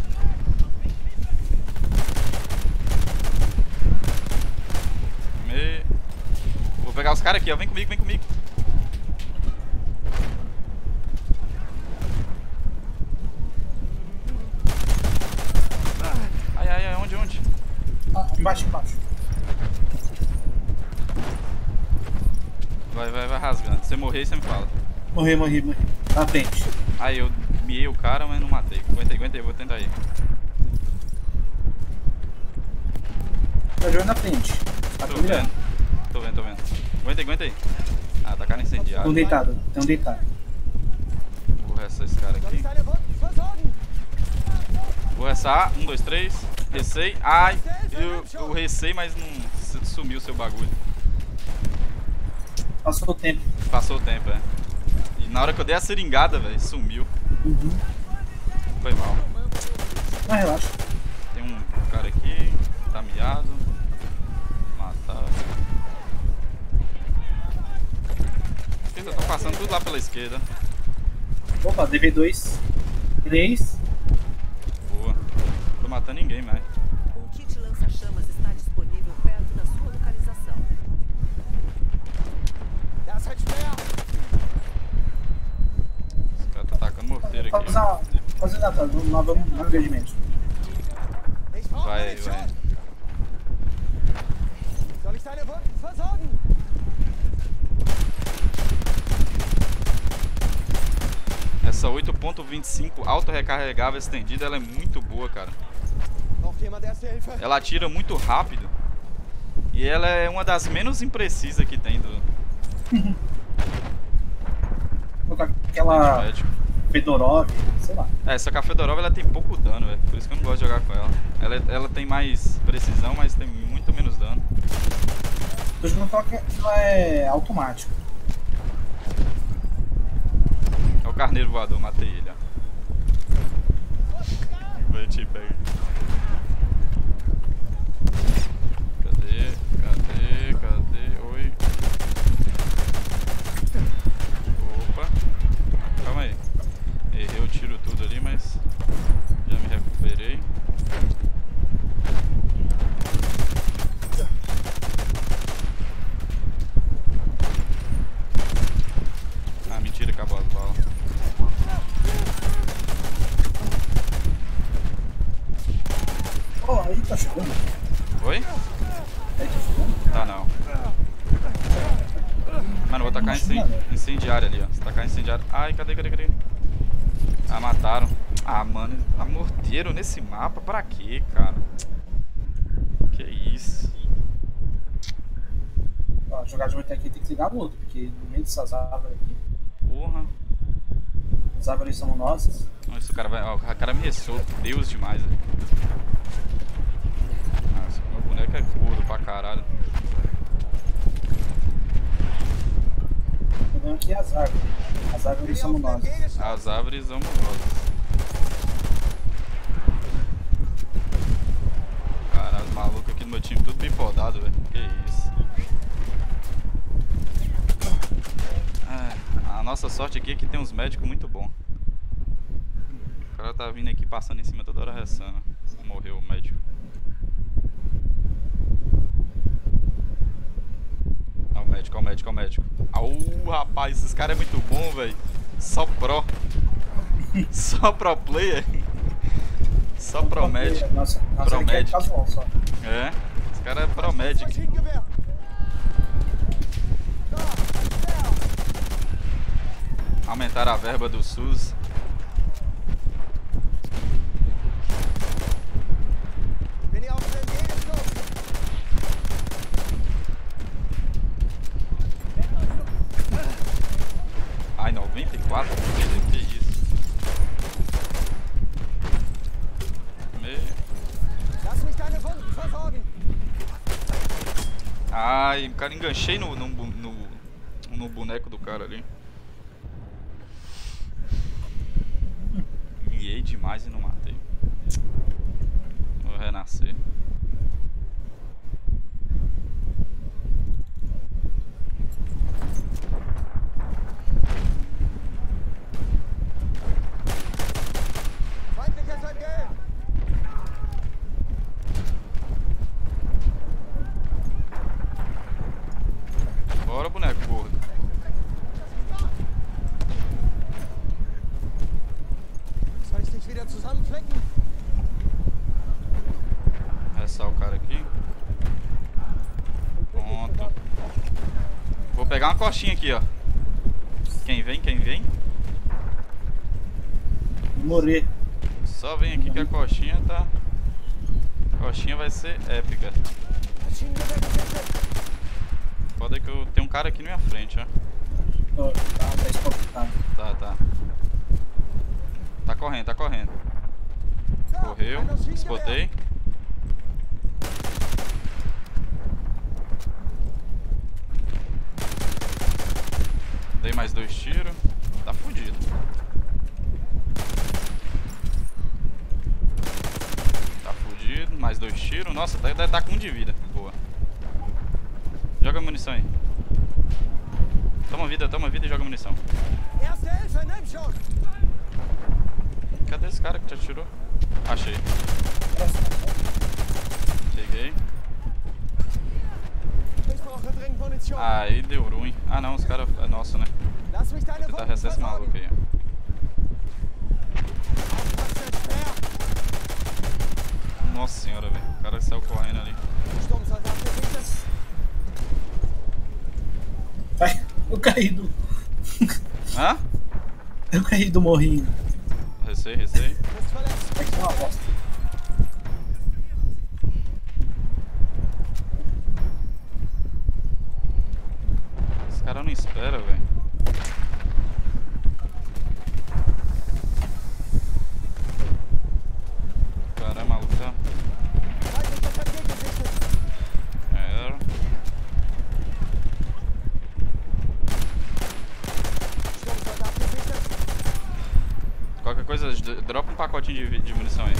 Me... Vou pegar os caras aqui, ó. Vem comigo, vem comigo. Ai, ai, ai, onde, onde? Ah, embaixo, embaixo. Vai, vai, vai rasgando. Se você morrer, você me fala. Morri, morri, morri. Na frente. Aí, eu miei o cara, mas não matei. Aguenta aí, aguenta aí, vou tentar ir. Tá jogando na frente. Tá Tô mirando. vendo. Tô vendo, tô vendo. Aguenta aí, aguenta aí. Ah, tá cara incendiado. Tem um deitado, tem um deitado. Vou restar esse cara Soll aqui. ich deine Wunden versorgen? Vou restar. Um, dois, três. Recei. Ai, eu, eu recei, mas não sumiu o seu bagulho. Passou o tempo. Passou o tempo, é. E na hora que eu dei a seringada, velho, sumiu. Uhum. Foi mal. Mas relaxa. Tem um cara aqui. Tá miado. Matar. Eu tô passando tudo lá pela esquerda. Opa, D V dois. três. Boa. Não tô matando ninguém mais. Um kit lança-chamas está disponível perto da sua localização. Das wird schwer. Esse cara tá atacando morteiro aqui. Fazer uma. Fazer nada, nós vamos no engajamento. Ich brauche Vai, Munition. vai. Soll ich deine Wunden versorgen? Essa oito ponto vinte e cinco auto-recarregável estendida, ela é muito boa, cara. Braucht jemand erste Hilfe? Ela atira muito rápido. E ela é uma das menos imprecisas que tem do Colocar aquela médico. Fedorov, sei lá. É, essa Café Dorova ela tem pouco dano, velho. Por isso que eu não gosto de jogar com ela. Ela, é- ela tem mais precisão, mas tem muito menos dano. Tô jogando com ela que ela é automático. É o carneiro voador, matei ele, ó. Vai te pegar. Cadê? Cadê? Cadê? Oi. Opa. Calma aí. Errei o tiro tudo ali, mas já me recuperei. Ah, mentira, acabou as balas. Oh, aí tá chegando. Oi? Aí tá chegando. Tá não. Mano, vou tacar incen incendiário ali, ó. Se tacar incendiário. Ai, cadê, cadê, cadê? Ah, mataram. Ah, mano, a morteiro nesse mapa, pra quê, cara? Que isso? Ó, jogar de noite aqui tem que ligar no outro, porque no meio dessas árvores aqui, Porra. as árvores são nossas. Nossa, o cara vai. Ó, o cara me ressoou. Deus demais, velho. Nossa, meu boneco é puro pra caralho. O problema aqui é as árvores. As árvores são nossas. As árvores são mudosas. Caralho, os malucos aqui do meu time, tudo bipodado, velho. Que isso? Ah, a nossa sorte aqui é que tem uns médicos muito bons. O cara tá vindo aqui passando em cima toda hora ressando. Morreu o médico. Ó o médico, ó o médico, ó o médico. Au, rapaz, esses caras é muito bom, velho. Só pro. Só pro player. Só pro médico. Nossa, nossa Pro aqui é Magic. casual só. É, esse cara é pro médico. Maschinengewehr. Aumentaram a verba do SUS. Bin ich auf dem Gegenstoß? Ai, o cara enganchei no, no, no, no boneco do cara ali. Miei demais e não matei. Vou renascer. Bora, boneco gordo. Soll ich dich wieder zusammenflecken? Ressar o cara aqui. Pronto. Vou pegar uma coxinha aqui, ó. Quem vem, quem vem? Morrer. Só vem aqui que a coxinha tá... A coxinha vai ser épica. Foda que eu tenho um cara aqui na minha frente, ó. Oh, tá, tá espantado. Tá, tá. Tá correndo, tá correndo. Correu, spotei. Dei mais dois tiros. Tá fudido. Tá fudido, mais dois tiros. Nossa, deve estar com um de vida. Boa. Joga munição aí. Toma vida, toma vida e joga munição. Erste Hilfe, Nimmschock! Cadê esse cara que te atirou? Achei. Peguei. Ich brauche dringend Munition. Aí deu ruim. Ah não, os caras... É nosso, né? Lass mich deine Tentar Wunden restar esse maluco versorgen. aí, ó. Nossa senhora, velho. O cara saiu correndo ali. Sturmsoldat gesichtet. Ai, eu caí do. Hã? Eu caí do morrinho. Recei, recei. Bist verletzt. Ai, que uma bosta. Esse cara não espera, velho. Caramba, maluco tá... Feindlicher Verkehr gesichtet. Era. Sturmsoldat gesichtet. Qualquer coisa, d- dropa um pacotinho de, vi- de munição aí.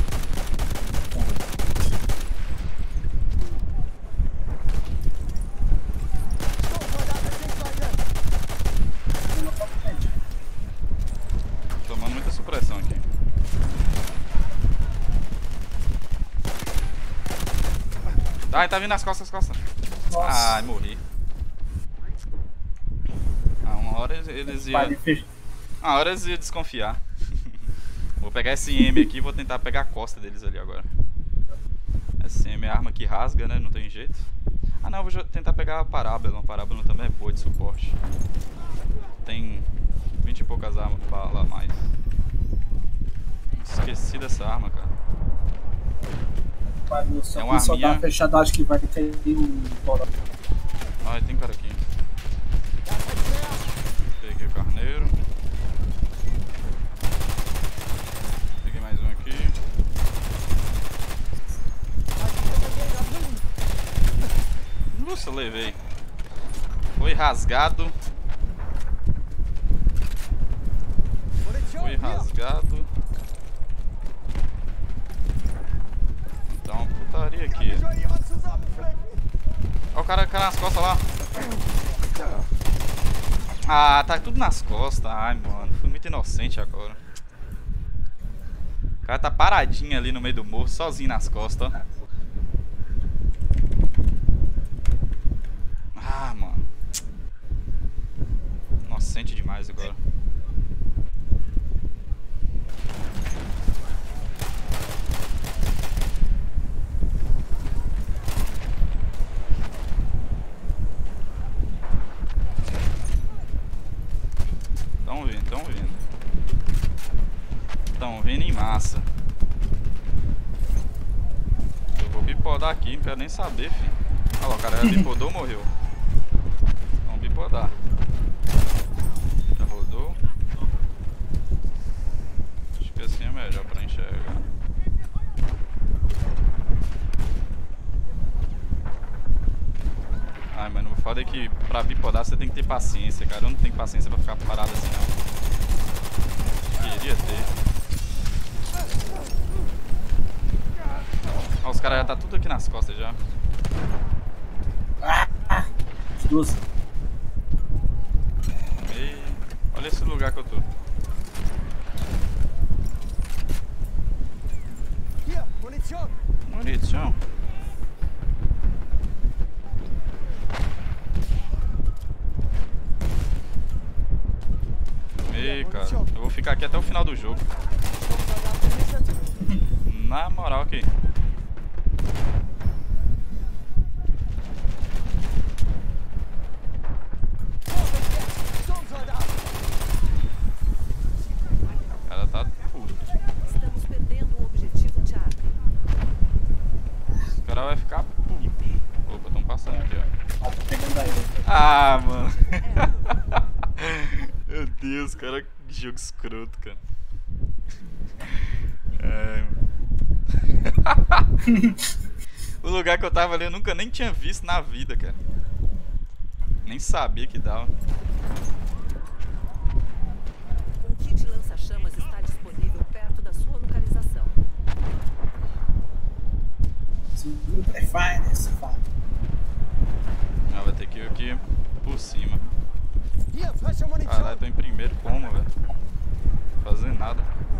Sturmsoldat in Sichtweite. Tomando muita supressão aqui. Ai, tá vindo nas costas, nas costas. Nossa. Ai, morri. Ah, uma hora eles, eles iam... Vale, fech- Uma hora eles iam desconfiar. Vou pegar esse M aqui e vou tentar pegar a costa deles ali agora. Essa M é a arma que rasga, né? Não tem jeito. Ah não, eu vou jo- tentar pegar a parábola. A parábola também é boa de suporte. Tem vinte e poucas armas bala a mais. Esqueci dessa arma, cara. vale, o É uma soldado arminha. fechado, acho que vai cair o bora. Ai, tem cara aqui. Peguei o carneiro. Peguei mais um aqui. Nossa, levei. Foi rasgado. Munition Foi hier. rasgado. Tá uma putaria aqui. Ich will jemand zusammenflecken. Ó o cara, cara nas costas lá. Ah, tá tudo nas costas. Ai, mano. Fui muito inocente agora. O cara tá paradinho ali no meio do morro, sozinho nas costas, ó. Ah, mano. Inocente demais agora. Tão vindo, tão vindo. Tão vindo em massa. Eu vou bipodar aqui, não quero nem saber, filho. Olha lá, o cara já bipodou ou morreu? Vamos bipodar. Já rodou. Acho que assim é melhor pra enxergar. foda é que pra bipodar você tem que ter paciência, cara. Eu não tenho paciência pra ficar parado assim, não. Queria ter. Ó, os caras já tá tudo aqui nas costas já. Ah, ah, os doze. E... olha esse lugar que eu tô. Hier, Munition. Munição. Ei, cara, eu vou ficar aqui até o final do jogo. Na moral aqui. O cara tá puto. Estamos perdendo o objetivo, Thiago. O cara vai ficar puto. Opa, tão passando aqui, ó. Ah, tô pegando aí. Ah, mano. Meu Deus, cara, que jogo escroto, cara. É... O lugar que eu tava ali eu nunca nem tinha visto na vida, cara. Nem sabia que dava. Um kit lança-chamas está disponível perto da sua localização. Seguro pra fire, esse fato. Ah, vai ter que ir aqui por cima. Hier, frische Caralho, Munition. tô em primeiro como, velho? Fazendo nada.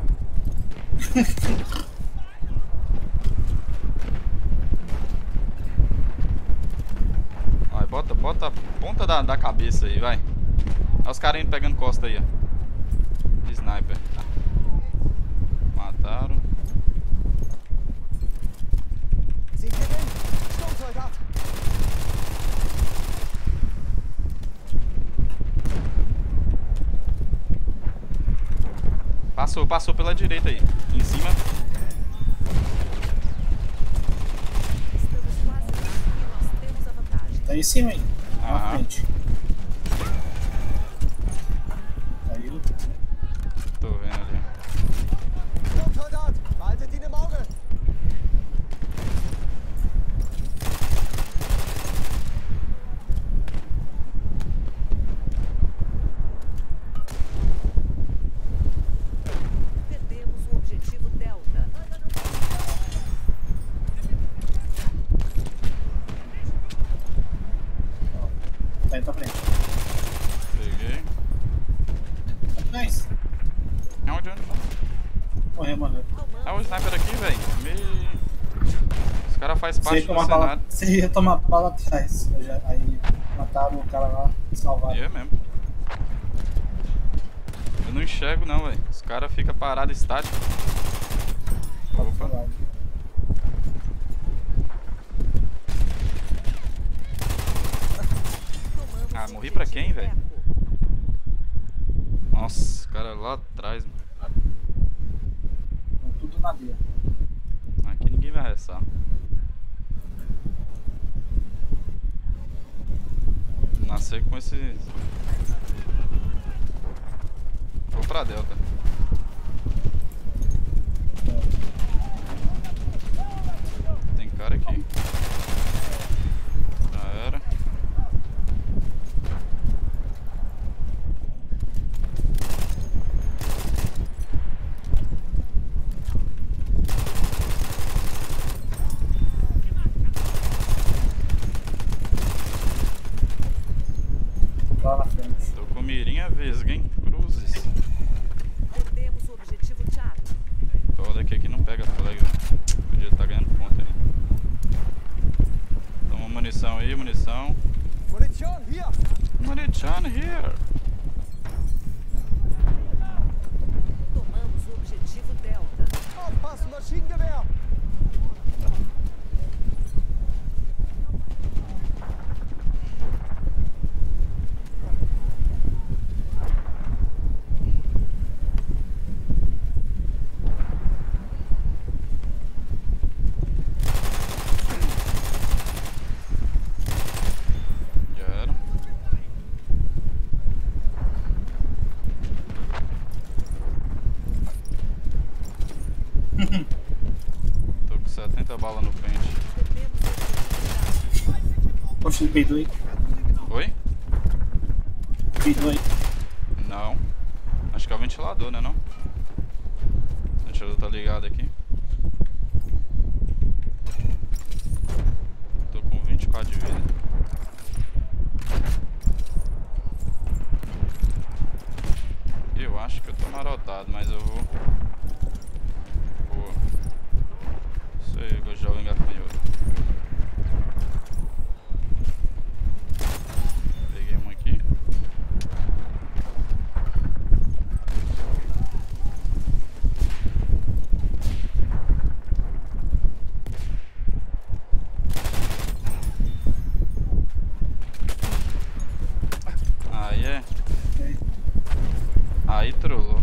Vai, bota, bota a ponta da, da cabeça aí, vai. Olha os caras indo pegando costa aí, ó. De sniper. Mataram. Sie gewinnen. Sturmsoldat. Passou, passou pela direita aí. Em cima. Estamos quase lá e nós temos a vantagem. Tá em cima aí. Na Aham. frente. Caiu. Tô vendo ali. Sturmsoldat, behaltet ihn im Auge. Perdemos o objetivo Delta. Tá aí pra frente. Peguei. Atrás. Onde, onde? Morreu, morreu. Ah, o sniper aqui, velho. Me... Os caras fazem Você parte ia do tomar bala, cenário. você ia tomar bala atrás. Eu já- aí mataram o cara lá e salvaram. E é mesmo. Eu não enxergo não, velho. Os caras ficam parados estáticos. Opa. Tomamos Ah, o morri pra objetivo quem, velho? Eco. Nossa, o cara lá atrás, mano. Tudo na dele. Aqui ninguém vai restar. Nascer com esse... Vou pra Delta. Tem cara aqui. Já era. Lá na frente. Tô com mirinha vesga, hein? Cruzes. Perdemos o objetivo Thiago. Foda que aqui não pega flag, velho. Podia estar ganhando ponto aí. Toma munição aí, munição. Munition, hier. Munition here. Tomamos o objetivo Delta. Aufpassen, Maschinengewehr. Já era. Tô com setenta balas no pente. Perdemos o objetivo Delta. Poxa, ele peidou aí. Oi? Vidro aí. Não. Acho que é o ventilador, né não? O ventilador tá ligado aqui. Tô com vinte e quatro de vida. Eu acho que eu tô marotado, mas eu vou... Pô. Isso aí, eu jogo em gafanhoto. Peguei uma aqui. Aí é. Aí trollou.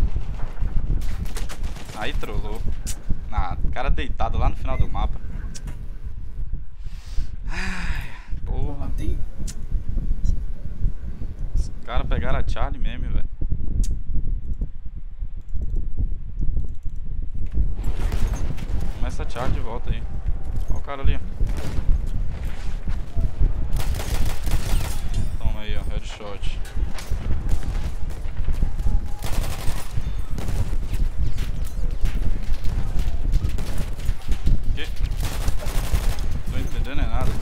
Aí trollou. Ah, cara deitado lá no final do mapa. Ai, porra. Matei. Os caras pegaram a Charlie mesmo, velho. Começa a Charlie de volta aí. Olha o cara ali, ó. Toma aí, ó. Headshot. Que? Não tô entendendo é nada.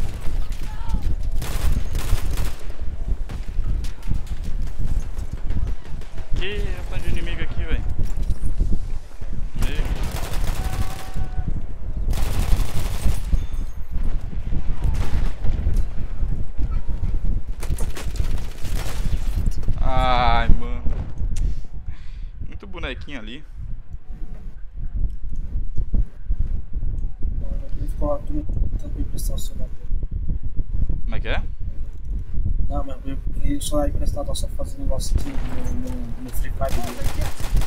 Que é tanto de inimigo aqui, velho. Ai, mano. Muito bonequinho ali. Ele ficou lá, tu não foi emprestar o celular dele. Como é que é? Não, mas eu queria só emprestar, só fazer um negócio aqui no, no, no Free Fire dele.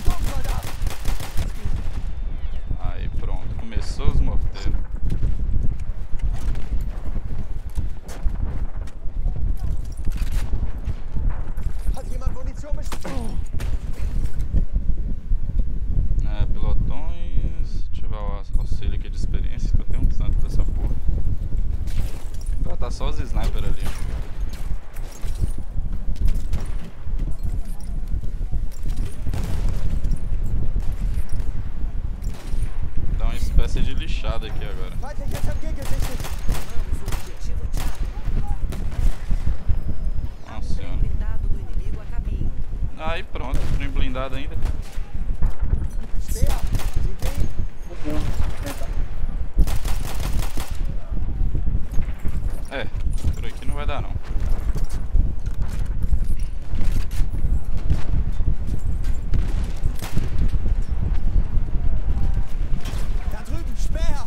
Aí, pronto. Começou os morteiros. É, pelotões. Deixa eu ver o auxílio aqui de experiência, que eu tenho um tanto dessa porra. Ah, tá só os sniper ali. Dá uma espécie de lixada aqui agora. Tomamos o objetivo Charlie. Nossa senhora. Blindado do inimigo a caminho. Aí pronto, trem blindado ainda. Morreu. É, por aqui não vai dar não. Da drüben, Speer!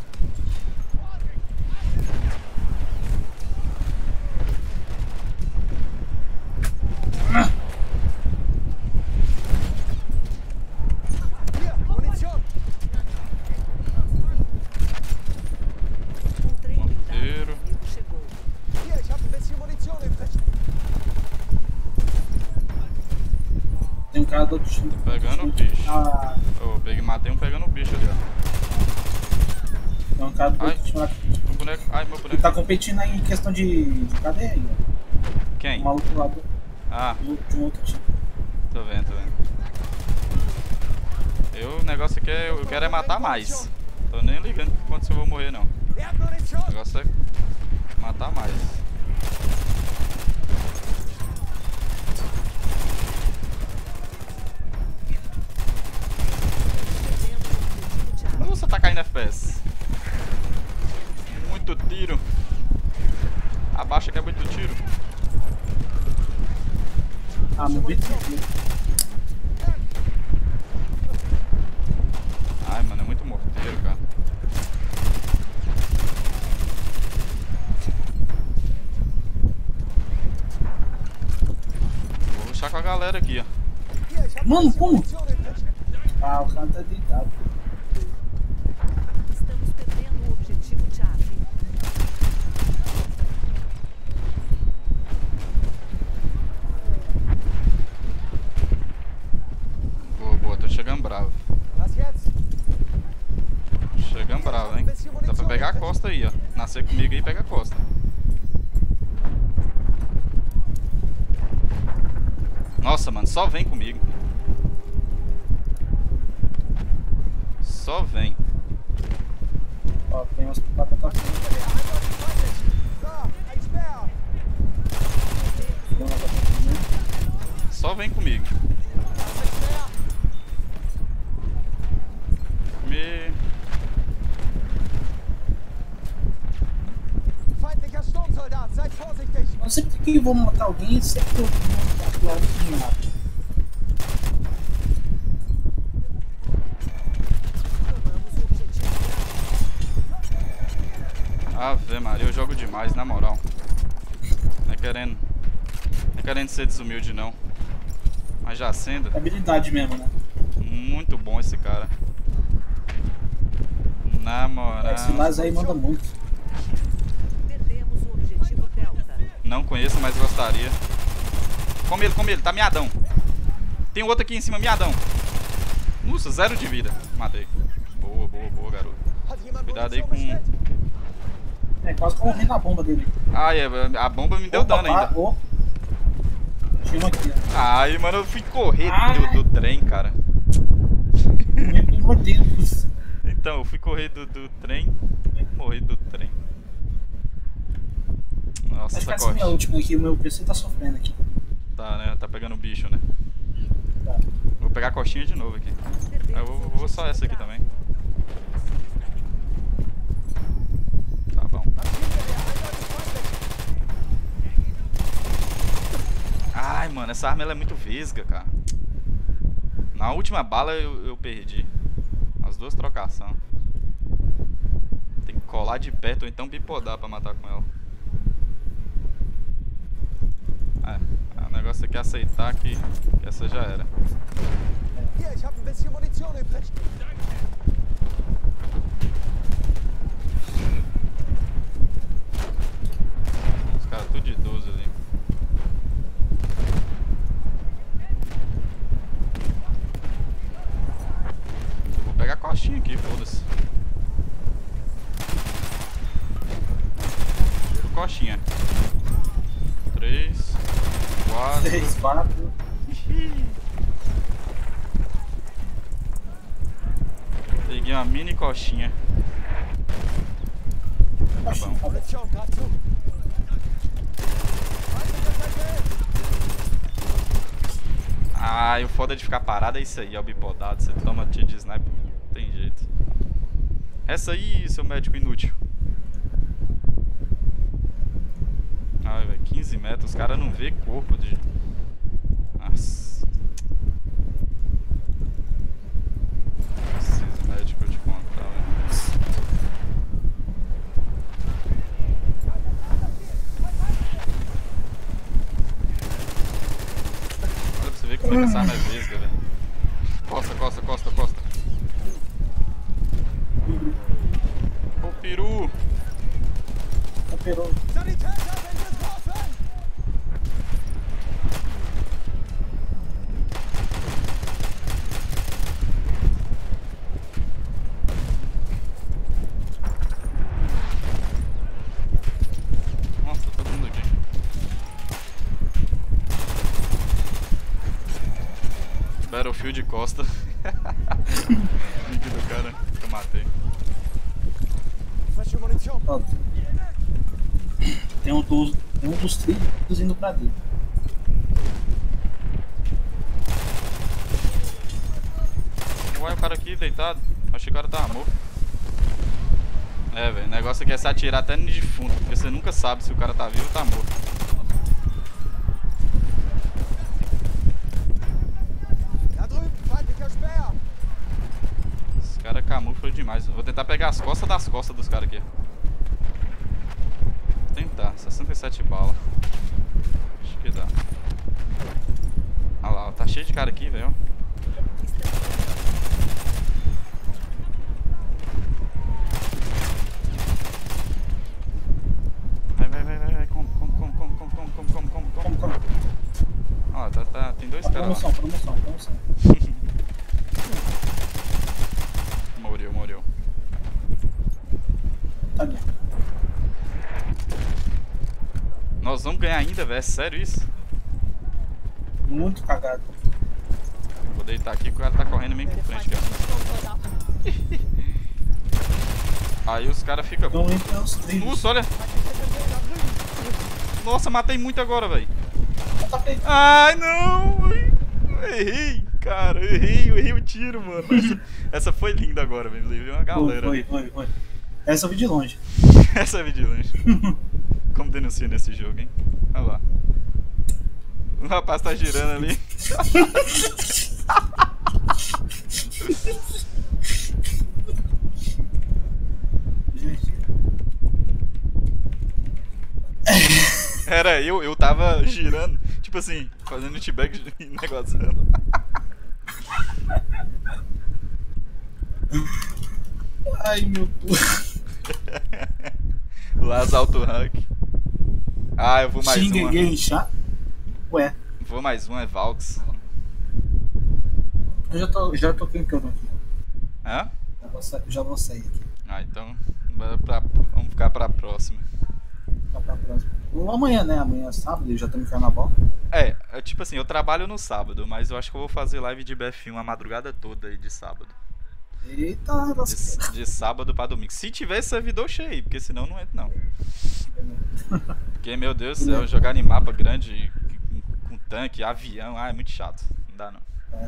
Hier, Munition! Um trem blindado do Morteiro. inimigo chegou. Hier, ich habe ein bisschen Munition übrig. Tem um cara do outro time. Tô pegando o bicho. Ah, Eu peguei, matei um pegando o bicho ali, ó. tem um cara do Ai. outro time lá que Meu boneco. Ai, meu ele boneco. tá competindo aí em questão de, de cadeia aí, ó. Quem? O maluco lá do, Ah, do, de um outro time. tô vendo, tô vendo. Eu, o negócio aqui é. Eu quero é matar mais. Tô nem ligando quanto eu vou morrer, não. Wer hat Munition? O negócio é matar mais. Como você tá caindo F P S? Muito tiro. Abaixa que é muito tiro. Ah, meu bicho. Ai, mano, é muito morteiro, cara. Vou lutar com a galera aqui, ó. Hier, ich habe Mano, como? Munition übrig. Ah, o cara tá deitado. Estamos perdendo o objetivo Charlie. Boa, boa, tô chegando bravo. Was jetzt? Chegando bravo, hein? Dá pra pegar a costa aí, ó. Nascer comigo aí e pega a costa. Nossa, mano, só vem comigo. Só vem. Ó, tem umas batatas fritas ali. Da, ein Speer. Tem uma batata frita. Só vem comigo. Me... Feindlicher Sturmsoldat, seid vorsichtig. Eu sempre que vou matar alguém, sempre eu vou matar do lado do mato. Tomamos o objetivo. Ave Maria, eu jogo demais, na moral. Não é querendo... Não é querendo ser desumilde, não. Mas já sendo... É habilidade mesmo, né? Muito bom esse cara. Na moral... Esse Laz aí manda muito. Perdemos o objetivo Delta. Não conheço, mas gostaria. Come ele, come ele, tá miadão. Tem outro aqui em cima, miadão. Nossa, zero de vida. Matei. Boa, boa, boa, garoto. Hat jemand Cuidado aí Munition com... bestellt? É, quase correndo a bomba dele. Ai, a bomba me deu Opa, dano ainda. pá, ó. Tinha uma aqui, ó. Ai, mano, eu fui correr Ai. do, do trem, cara. Morri por Deus. Então, eu fui correr do, do trem. Morri do trem. Nossa, Acho que essa essa é a minha corte. última aqui, o meu P C tá sofrendo aqui. Tá, né? Tá pegando bicho, né? Tá. Vou pegar a coxinha de novo aqui. Ah, eu vou, vou só essa aqui também. Tá bom. Ai, mano, essa arma ela é muito vesga, cara. Na última bala eu, eu perdi. As duas trocações. Tem que colar de perto ou então bipodar pra matar com ela. É, o negócio aqui é aceitar que, que essa já era. Hier, ich hab ein bisschen Munition übrig. Os caras tudo de doze ali. Eu vou pegar a coxinha aqui, foda-se. Coxinha. Três, quatro. três, quatro. Peguei uma mini coxinha. Tá bom. Munition, grad zu. Feindlicher Feindlich. Ah, e o foda de ficar parado é isso aí, é o bipodado. Você toma tiro de sniper, não tem jeito. Essa aí, seu médico inútil. Ai, velho, quinze metros, os caras não vê corpo de... Nossa. Esses médicos eu te contar, velho. Olha pra você ver como é que essa arma é vesga, velho. Costa, costa, costa, costa. Ô, peru. Operou. Sanitäter sind getroffen. Nossa, tá todo mundo aqui. Battlefield Costa. Nick do cara que eu matei. Frische Munition. Ó, tem um dos, tem um dos trilhos indo pra dentro. Ué, o cara aqui deitado. Achei que o cara tava morto. É, velho, o negócio aqui é se atirar até no defunto, porque você nunca sabe se o cara tá vivo ou tá morto. Da drüben, feindlicher Speer. Esse cara camufla demais. Vou tentar pegar as costas das costas dos caras aqui. Vou tentar, sessenta e sete balas. Acho que dá. Olha lá, tá cheio de cara aqui, velho. Vai, vai, vai, vai, vai. Como, como, como, como, como, como, como, como, como, Como, como. como? Olha lá, tá, tá, tem dois Ó, caras promoção, lá. promoção, promoção. Morreu, morreu. Tá ali. Nós vamos ganhar ainda, velho? É sério isso? Muito cagado. Vou deitar aqui, o cara tá correndo meio que em frente, cara. Aí os caras ficam... Então entra os trilhos. Nossa, olha! Nossa, matei muito agora, velho. Tá feito. Ai, não! Eu errei, cara. Eu errei, eu errei o tiro, mano. Essa, essa foi linda agora, velho. Levei uma galera. Foi, foi, foi. Essa eu vi de longe. Essa é vigilante. Como denuncia nesse jogo, hein? Olha lá. O rapaz tá girando ali. Era eu, eu tava girando, tipo assim, fazendo t-bag e negociando. Ai, meu cu. Las Auto Hack. Ah, eu vou mais uma. Shingeki chá? Ué, Vou mais uma, é Valks. eu já tô, já tô clicando aqui. Hã? Já vou, sa- já vou sair aqui. Ah, então bora pra- vamos ficar pra próxima. Tá pra próxima. Ou amanhã, né? Amanhã é sábado, eu já tô no carnaval. É, é tipo assim, eu trabalho no sábado, mas eu acho que eu vou fazer live de B F um a madrugada toda aí de sábado. Eita, De, nossa. de sábado pra domingo. Se tiver servidor cheio, porque senão não entra não. Porque, meu Deus do céu, jogar em mapa grande, com, com tanque, avião, ah, é muito chato. Não dá não.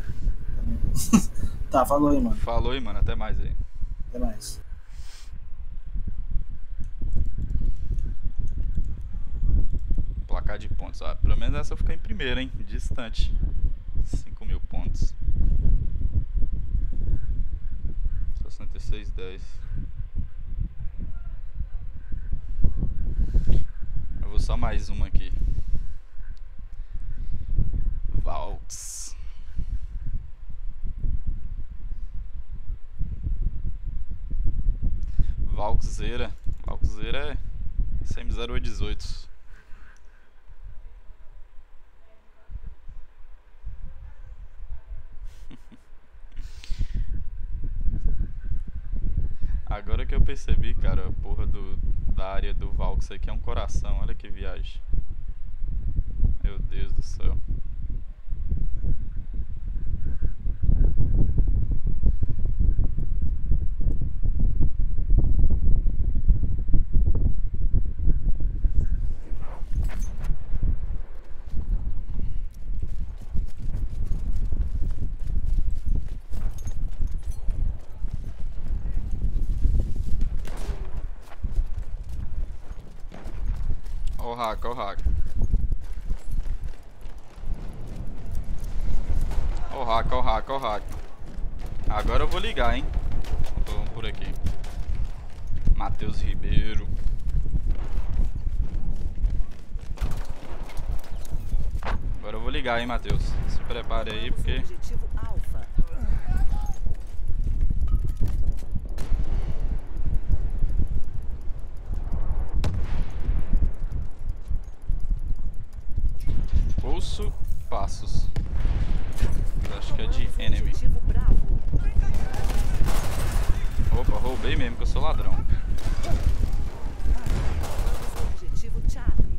Tá, falou aí, mano. Falou aí, mano, até mais aí. Até mais. Placar de pontos, ó. Pelo menos essa eu fiquei em primeiro, hein? Distante. cinco mil pontos. sessenta e seis, dez. Eu vou só mais uma aqui. Valks. Valkzeira. Valkzeira é C M zero oito dezoito. Agora que eu percebi, cara, a porra do, da área do Valks aqui é um coração, olha que viagem. Meu Deus do céu. Ó o hack, ó o hack. Ó o hack, ó o hack, ó o hack. Agora eu vou ligar, hein. Tô por aqui. Matheus Ribeiro. Agora eu vou ligar, hein, Matheus. Se prepare aí, porque... Objetivo Alfa. Ouço passos. Acho que é de Tomamos o enemy. Objetivo Bravo. Opa, roubei mesmo, que eu sou ladrão. Tomamos o Objetivo Charlie.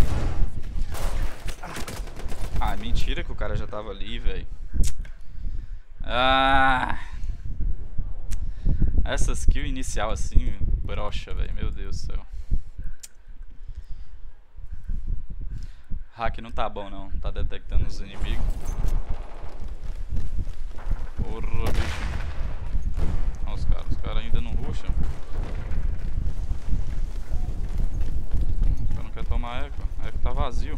Ah, mentira que o cara já tava ali, velho. Ah, essa skill inicial assim, broxa, velho. Meu Deus do céu. Hack não tá bom não, tá detectando os inimigos. Porra, bicho. Olha os caras, os caras ainda não rusham. Os caras não querem tomar eco, eco tá vazio.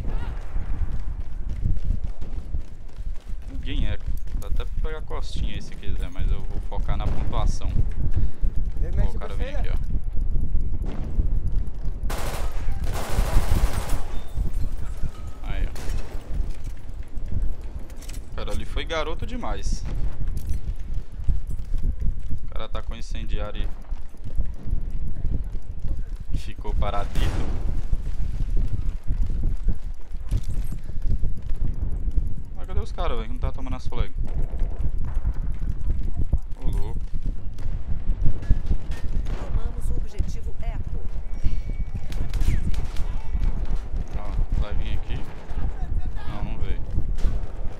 Ninguém eco, dá até pra pegar costinha aí se quiser, mas eu vou focar na pontuação. Ó, o cara vem aqui, ó. Aí, ó. O cara ali foi garoto demais. O cara tá com o incendiário e ficou paradito. Mas cadê os caras, velho? Que não tá tomando as flag? Ô, louco. Tomamos o Objetivo Echo. Ó, vai vir aqui. Não, não veio.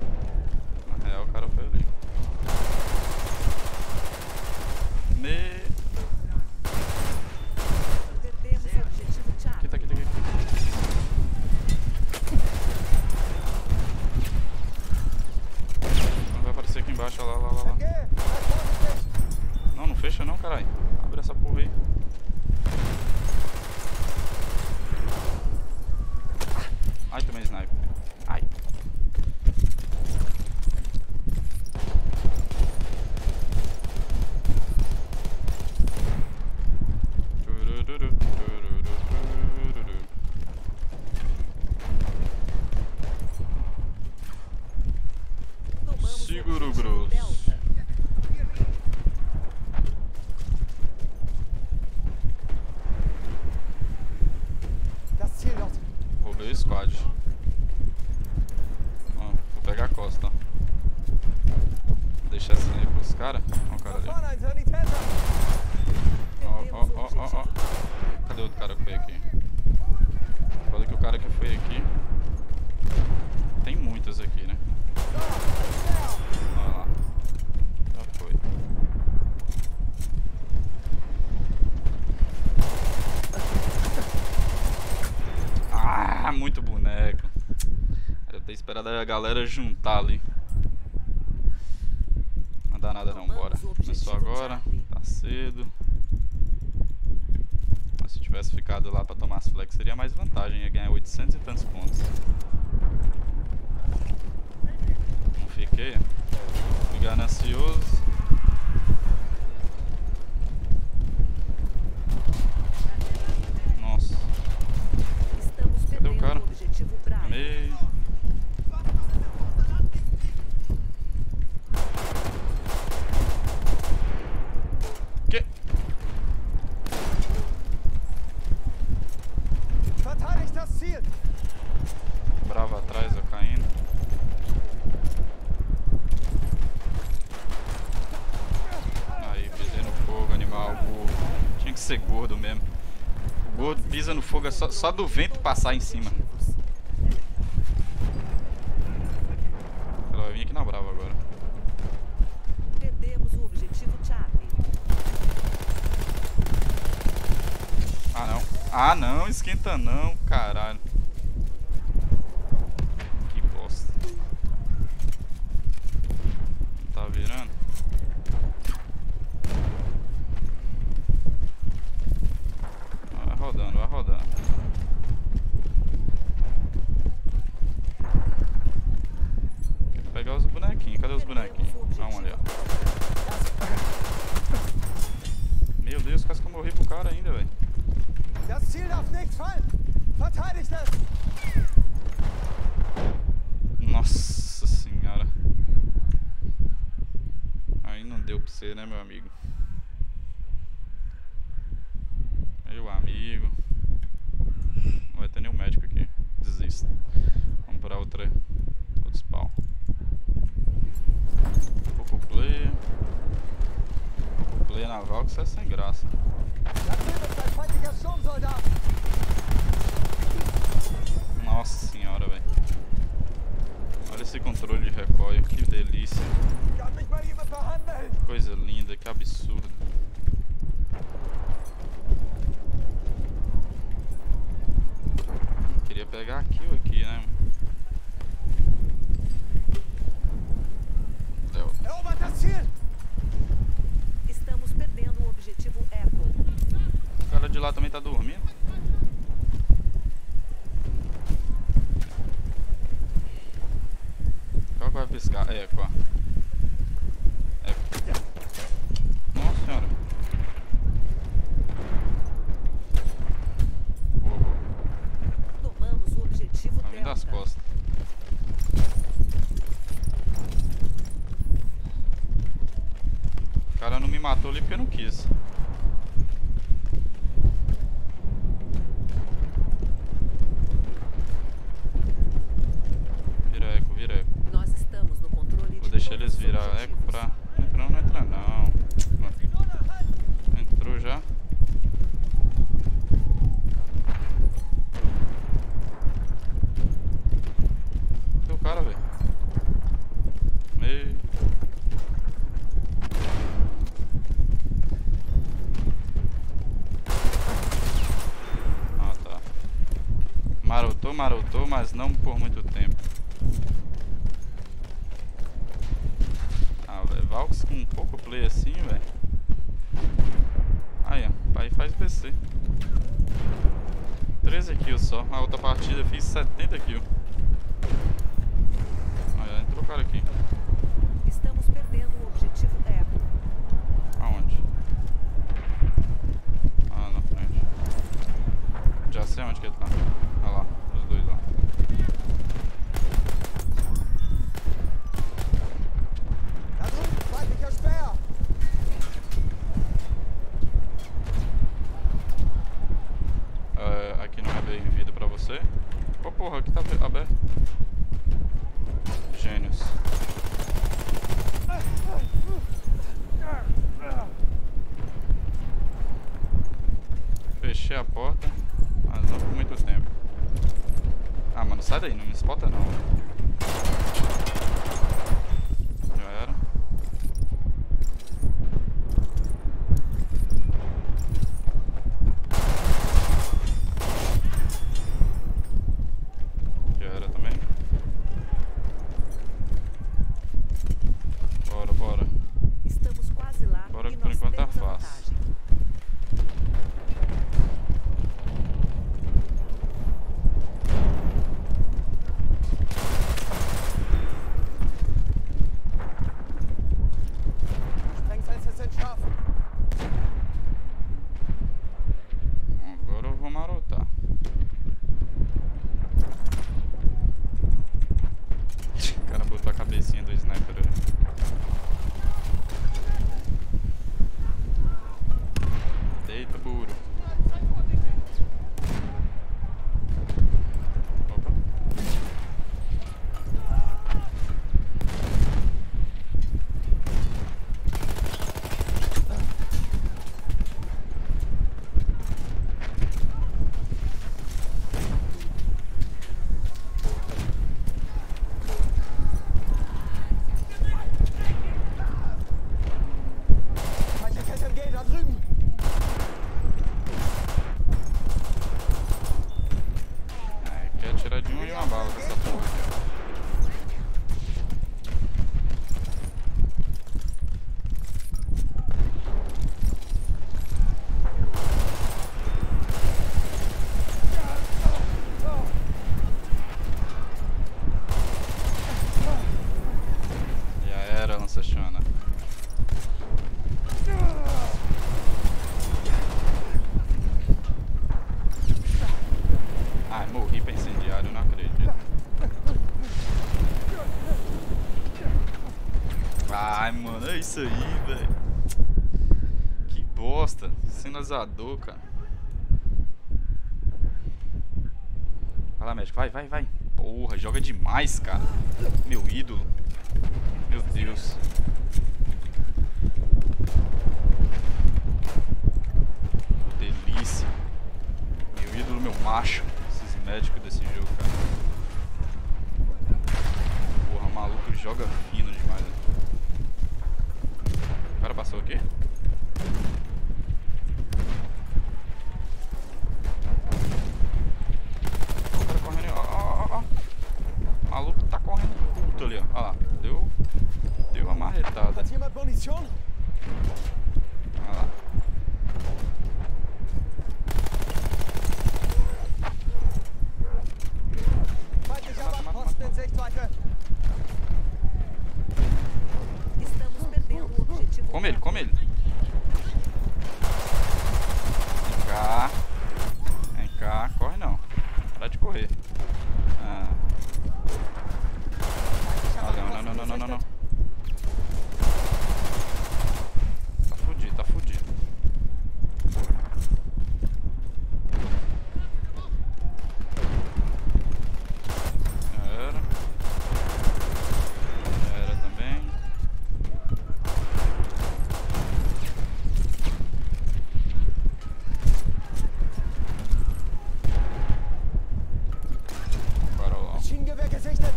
Pulei o squad. Ó, vou pegar a costa, ó. Vou deixar essa aí pros caras. Ó o cara ali. Ó, ó, ó, ó, ó. Cadê o outro cara que foi aqui? Olha que o cara que foi aqui. Tem muitas aqui, né? Olha lá. Já foi. Ah, muito boneco. Era ter esperado a galera juntar ali. Não dá nada não, bora. Começou agora, tá cedo. Mas se tivesse ficado lá pra tomar as flex seria mais vantagem, ia ganhar oitocentos e tantos pontos. Não fiquei, fui ganancioso. Nossa. Cadê o cara? Meio. Que? Bravo atrás, ó, caindo. Aí, pisei no fogo, animal, burro. Tinha que ser gordo mesmo. O gordo pisa no fogo, é só, só do vento passar em cima. Ela vai vir aqui na brava agora. Perdemos o objetivo Charlie. Ah, não. Ah, não, esquenta não, caralho. Que bosta. Não tá virando? Vai rodando, vai rodando. Tem que pegar os bonequinhos. Cadê os bonequinhos? Ah, um ali, ó. Meu Deus, quase que eu morri pro cara ainda, velho. Das Ziel darf nicht fallen! Verteidigt es! Nossa senhora. Aí não deu pra você, né, meu amigo? Meu amigo. Não vai ter nenhum médico aqui. Desista. Vamos pra outra. Outro spawn. Pouco play. Pouco play naval que isso é sem graça. Nossa senhora, velho. Olha esse controle de recoil, que delícia. Coisa linda, que absurdo. Queria pegar aqui ou aqui, né? Estamos perdendo o objetivo Apple. O cara de lá também tá dormindo. Qual que vai piscar? É, qual? É. Nossa senhora. Boa, boa. Tomamos o objetivo Tá vindo das Delta. costas. O cara não me matou ali porque não quis. Vira eco, vira eco. Nós estamos no controle Vou de deixar todos eles os virar eco objetivos. pra... Não entra não, não entra não. Entrou já. Cadê o cara, velho? Meio. Ah, tá. Marotou, marotou, mas não por muito tempo. Ah, velho, Valks com pouco play assim, velho. Aí, ó, aí faz B C. treze kills só. A outra partida eu fiz setenta kills. Aí, entrou o cara aqui. Estamos perdendo o objetivo Apple. Aonde? Ah, na frente. Já sei onde que ele tá. Olha lá, os dois lá. É, aqui não é bem-vindo pra você. Pô, porra, aqui tá aberto. Gênios. Fechei a porta, mas não por muito tempo. Ah, mano, sai daí, não me espota não. Já era. Já era também. Bora, bora. Estamos quase lá. Bora e que por nós enquanto tá temos a fácil. vantagem. Sprengfenster sind scharf. Agora eu vou marotar. O cara botou a cabecinha do sniper ali. Eita, burro. Opa. Feindliche S M G da drüben. Aí, quer atirar de um e uma bala dessa porra aqui, ó. Já era, lança-chana. Ai, morri pra incendiário, não acredito. Ai, mano, é isso aí, velho. Que bosta. Sinalizador, cara. Vai lá, médico. Vai, vai, vai. Porra, joga demais, cara. Meu ídolo. Meu Deus. Delícia. Meu ídolo, meu macho. Esses médicos desse jogo, cara. Porra, o maluco joga fino demais, né? O cara passou aqui? O cara correndo, ó, ó, ó, ó. O maluco tá correndo puto ali, ó. Ó lá, deu, deu uma marretada. Hat jemand Munition? Olha lá. Feindlicher Wachposten in Sichtweite. Estamos perdendo o objetivo. Come ele, come ele. Vem cá. Vem cá, corre não. Para de correr. Ah. Ah, não, não, não, não, não, não, não. Tá fudido, tá fudido. Já era. Já era também. Bora lá. Maschinengewehr gesichtet.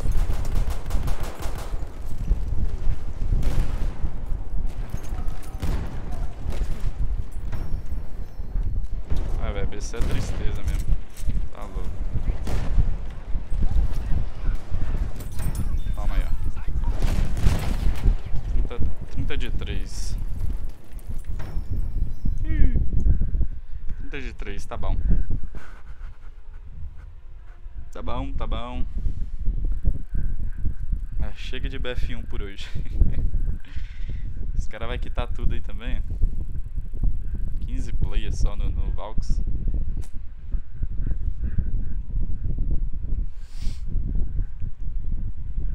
Ah, velho, B C é tristeza mesmo. Tá louco. Toma aí, ó. trinta, trinta de três. trinta de três, tá bom. Tá bom, tá bom. Ah, chega de B F um por hoje. Os caras vão quitar tudo aí também. quinze players só no, no Valks.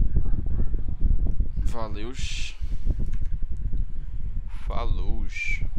Valeus. Falous.